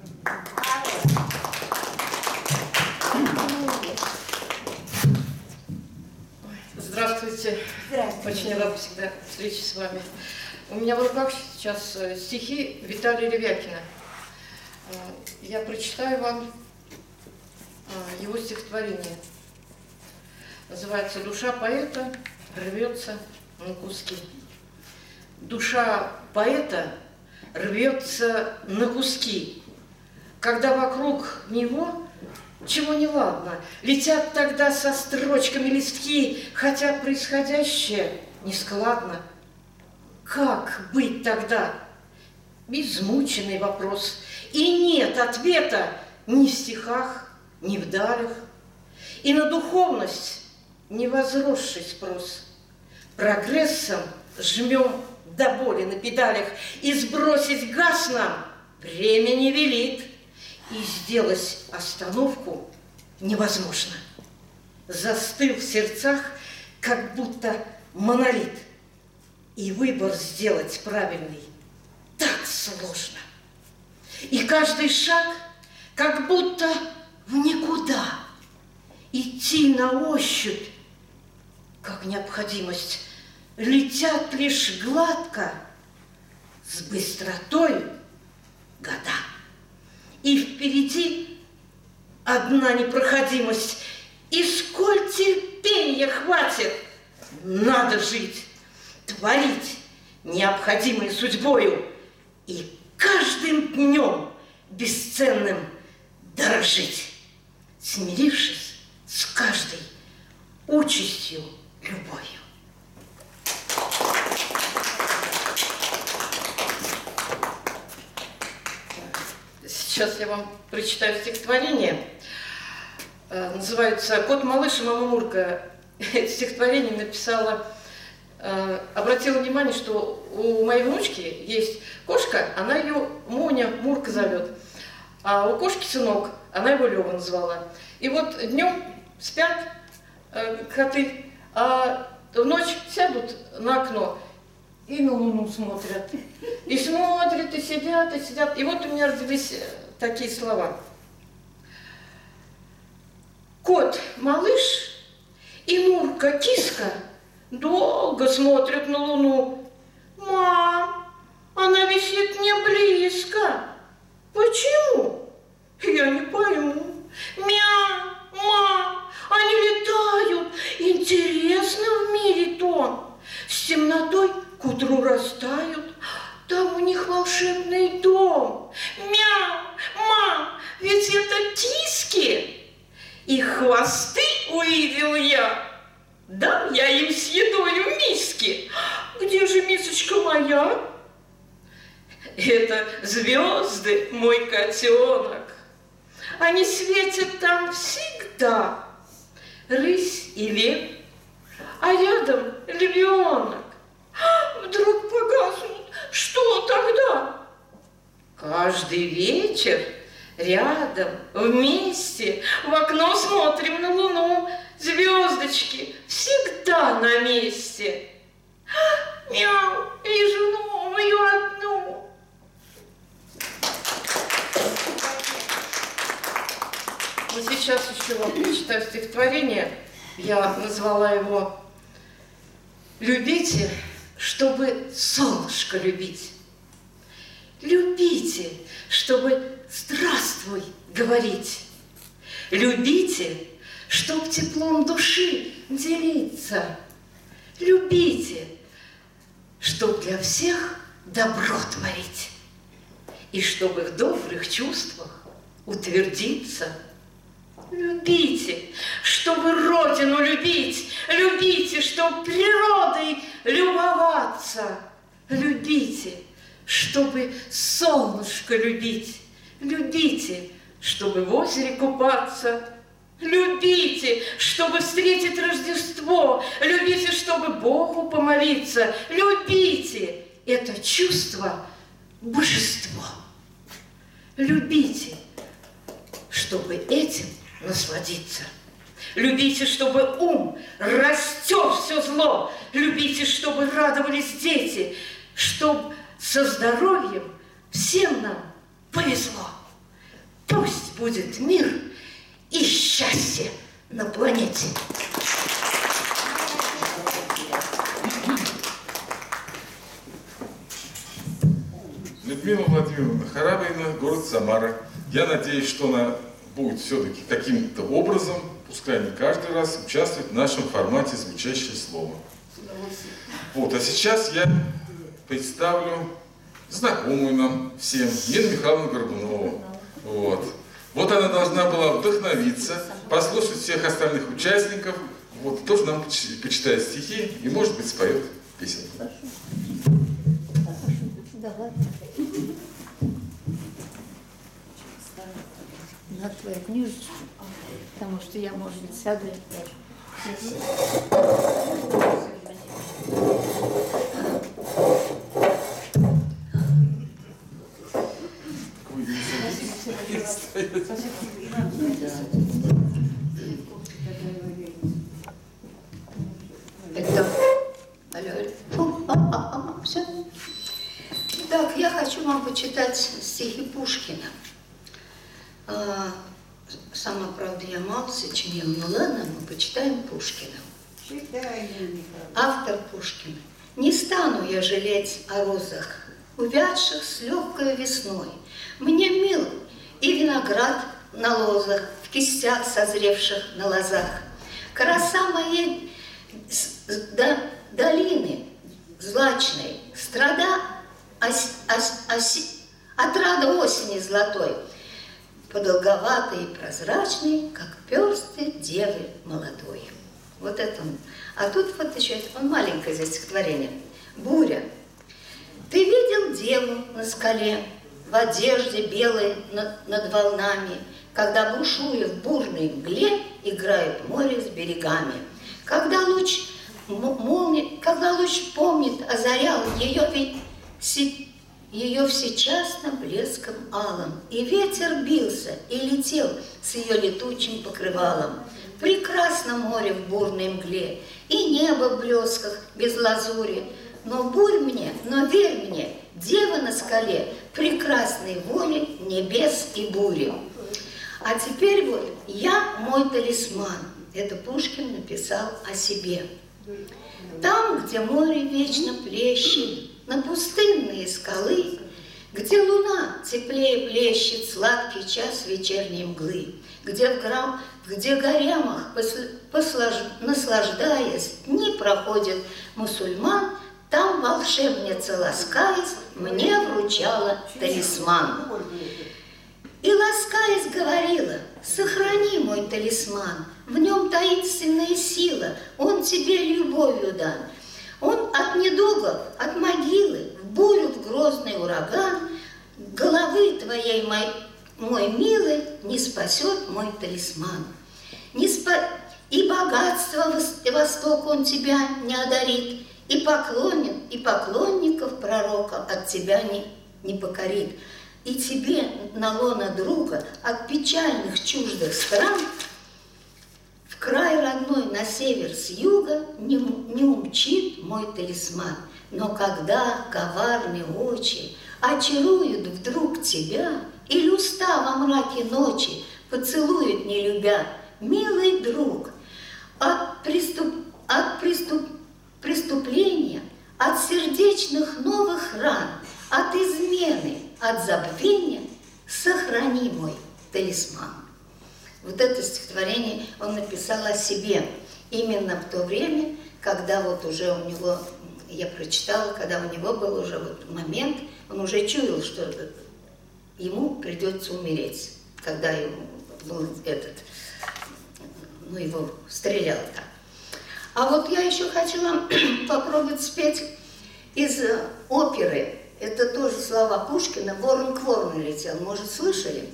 Здравствуйте. Здравствуйте. Очень рада всегда встрече с вами. У меня в руках сейчас стихи Виталия Ревякина. Я прочитаю вам его стихотворение. Называется «Душа поэта рвется на куски». Душа поэта рвется на куски, когда вокруг него чего не ладно, летят тогда со строчками листки, хотя происходящее нескладно. Как быть тогда? Измученный вопрос. И нет ответа ни в стихах, ни в далях. И на духовность невозросший спрос. Прогрессом жмем до боли на педалях, и сбросить газ нам время не велит. И сделать остановку невозможно. Застыл в сердцах, как будто монолит. И выбор сделать правильный так сложно. И каждый шаг, как будто в никуда. Идти на ощупь, как необходимость. Летят лишь гладко, с быстротой года. И впереди одна непроходимость. И сколь терпения хватит, надо жить, творить необходимой судьбою и каждым днем бесценным дорожить, смирившись с каждой участью любовью. Сейчас я вам прочитаю стихотворение. Называется «Кот, малыш и мама Мурка». Это стихотворение написала, обратила внимание, что у моей внучки есть кошка, она ее Моня, Мурка зовет. А у кошки сынок, она его Лёва назвала. И вот днем спят коты, а в ночь сядут на окно и на луну смотрят. И смотрят, и сидят, и сидят. И вот у меня родились такие слова. Кот, малыш и Мурка, киска долго смотрят на луну. Мам, она висит мне близко. Почему? Я не пойму. Мяу, мам, они летают. Интересно в мире-то. С темнотой к утру растают. Там у них волшебный дом. Мяу, мам, ведь это киски. Их хвосты увидел я. Дам я им с едой в миске. Где же мисочка моя? Это звезды, мой котенок. Они светят там всегда. Рысь и лев, а рядом львенок. Вдруг погаснут. Что тогда? Каждый вечер рядом, вместе, в окно смотрим на луну. Звездочки всегда на месте. Мяу, вижу новую одну. Вот сейчас еще вам прочитаю стихотворение. Я назвала его «Любите, чтобы солнышко любить». Любите, чтобы «здравствуй» говорить. Любите, чтоб теплом души делиться. Любите, чтоб для всех добро творить. И чтобы в добрых чувствах утвердиться. Любите, чтобы Родину любить. Любите, чтоб природой любоваться. Любите, чтобы солнышко любить. Любите, чтобы в озере купаться. Любите, чтобы встретить Рождество. Любите, чтобы Богу помолиться. Любите это чувство божество. Любите, чтобы этим насладиться. Любите, чтобы ум растер все зло. Любите, чтобы радовались дети. Чтоб со здоровьем всем нам повезло. Пусть будет мир и счастье на планете. Людмила Владимировна Харабина, город Самара. Я надеюсь, что она будет все-таки каким-то образом, пускай не каждый раз, участвовать в нашем формате «Звучащее слово». Вот, а сейчас я представлю знакомую нам всем Нину Михайловну Горбунову. Вот она должна была вдохновиться, послушать всех остальных участников, вот, тоже нам почитает стихи и, может быть, споет песенку. На твою книжечку, потому что я, может быть, сяду опять. Так, я хочу вам почитать стихи Пушкина. Сама, правда, я мало сочинила, но ладно, мы почитаем Пушкина. Автор Пушкина. «Не стану я жалеть о розах, увядших с легкой весной. Мне мил и виноград на лозах, в кистях созревших на лозах. Краса моей долины злачной, страда отрада осени золотой, подолговатый и прозрачный, как персты девы молодой». Вот это он. А тут вот еще он маленькое здесь стихотворение. «Буря. Ты видел деву на скале, в одежде белой над волнами, когда, бушуя в бурной мгле, играет море с берегами. Когда луч помнит, озарял ее всечасным блеском алым, и ветер бился и летел с ее летучим покрывалом. Прекрасно море в бурной мгле, и небо в блесках без лазури, но верь мне, дева на скале, прекрасной воли небес и бури. А теперь вот я мой талисман. Это Пушкин написал о себе. Там, где море вечно плещет, на пустынные скалы, где луна теплее плещет сладкий час вечерней мглы, где в гаремах, наслаждаясь, дни проходят мусульман, там волшебница, ласкаясь, мне вручала талисман. И, ласкаясь, говорила: сохрани мой талисман, в нем таинственная сила, он тебе любовью дан. Он от недугов, от могилы, в бурю, в грозный ураган, головы твоей, мой милый, не спасет мой талисман. И богатство восток он тебя не одарит, и поклонников пророка от тебя не покорит. И тебе на лоно друга от печальных чуждых стран в край родной на север с юга не умчит мой талисман. Но когда коварные очи очаруют вдруг тебя, или уста во мраке ночи поцелуют не любя, милый друг, от преступления, от сердечных новых ран, от измены, от забвения, сохрани мой талисман. Вот это стихотворение он написал о себе именно в то время, когда вот уже у него, я прочитала, когда у него был уже вот момент, он уже чуял, что ему придется умереть, когда ему был его стрелял там. А вот я еще хочу вам попробовать спеть из оперы. Это тоже слова Пушкина. «Ворон к ворону летел». Может, слышали?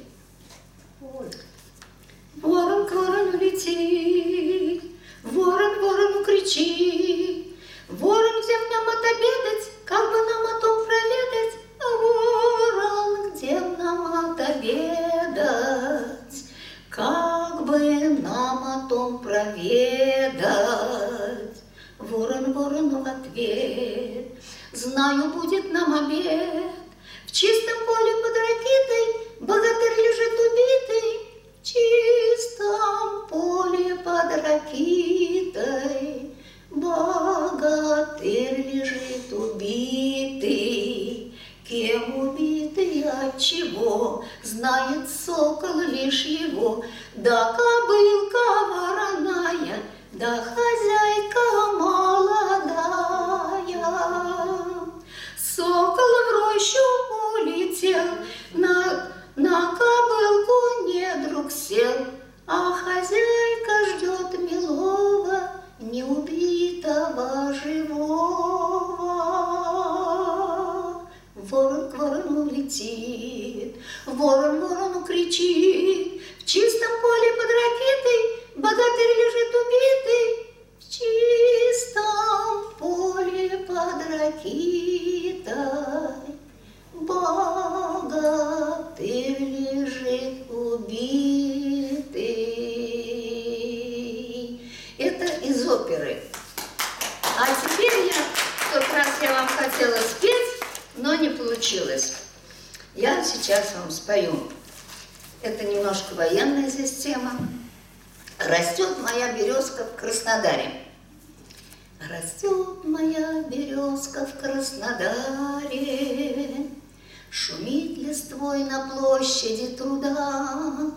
Ворон к ворону летит, ворон к ворону кричит. Ворон, где нам отобедать, как бы нам о том проведать? Ворон, где нам отобедать, как бы нам о том проведать? Ворон ворону в ответ: знаю, будет нам обед. В чистом поле под ракитой богатырь лежит убитый. В чистом поле под ракитой богатырь лежит убитый. Кем убитый, от чего, знает сокол лишь его. Да кобылка вороная, да хозяйка молодая. Сокол в рощу улетел, на кобылку недруг сел, а хозяйка ждет милого, неубитого живого. Ворон к ворону летит, ворон ворону кричит. В чистом поле под ракитой богатырь лежит убитый. В чистом поле под ракитой богатырь лежит убитый. Это из оперы. А теперь тот раз я вам хотела спеть, но не получилось. Я сейчас вам спою. Это немножко военная здесь тема. Растет моя березка в Краснодаре. Растет моя березка в Краснодаре, шумит листвой на площади труда.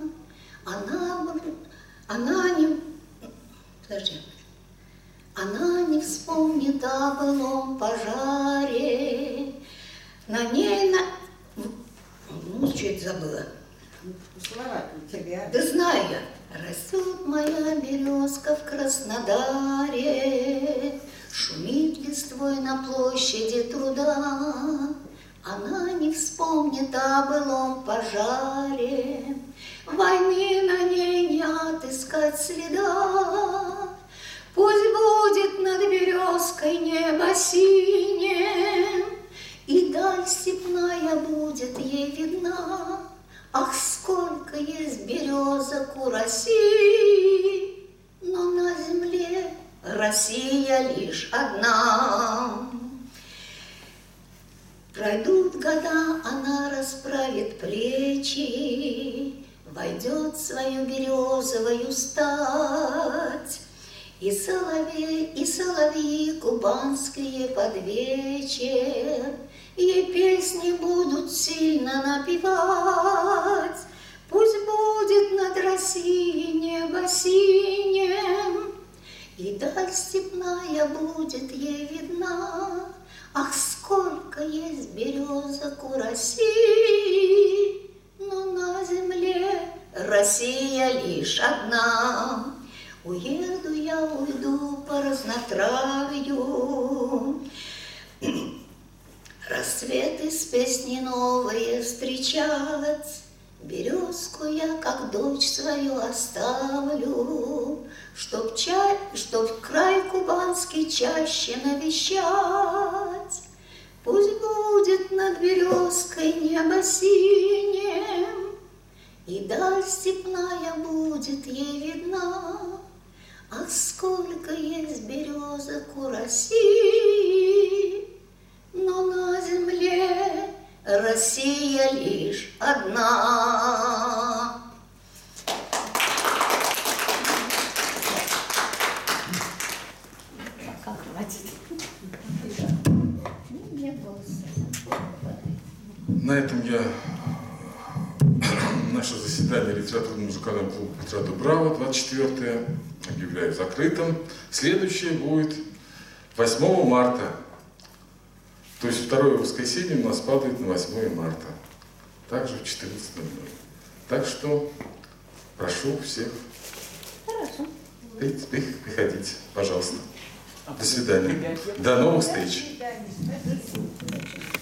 Она не вспомнит о былом пожаре. На ней чуть забыла. Слова у тебя. Да знаю я. Растет моя березка в Краснодаре, шумит листвой на площади труда. Она не не вспомнит о былом пожаре, войны на ней не отыскать следа. Пусть будет над березкой небо синее, и даль степная будет ей видна. Ах, сколько есть березок у России, но на земле Россия лишь одна. Пройдут года, она расправит плечи, войдет в свою березовую стать. И соловьи кубанские под вечер ей песни будут сильно напевать. Пусть будет над Россией небо синим, и даль степная будет ей видна. Ах, сколько есть березок у России, но на земле Россия лишь одна. Уеду я, уйду по разнотравью, рассветы с песни новые встречать. Березку я, как дочь свою, оставлю, чтоб край кубанский чаще навещать. Пусть будет над березкой небо синим, и даль степная будет ей видна. Ах, сколько есть березок у России, но на земле Россия лишь одна. Пока хватит. На этом я наше заседание литературно-музыкального клуба Петра Дубрава 24 объявляю закрытым. Следующее будет 8 марта. То есть второе воскресенье у нас падает на 8 марта. Также в 14:00. Так что прошу всех приходите, пожалуйста. До свидания. До новых встреч.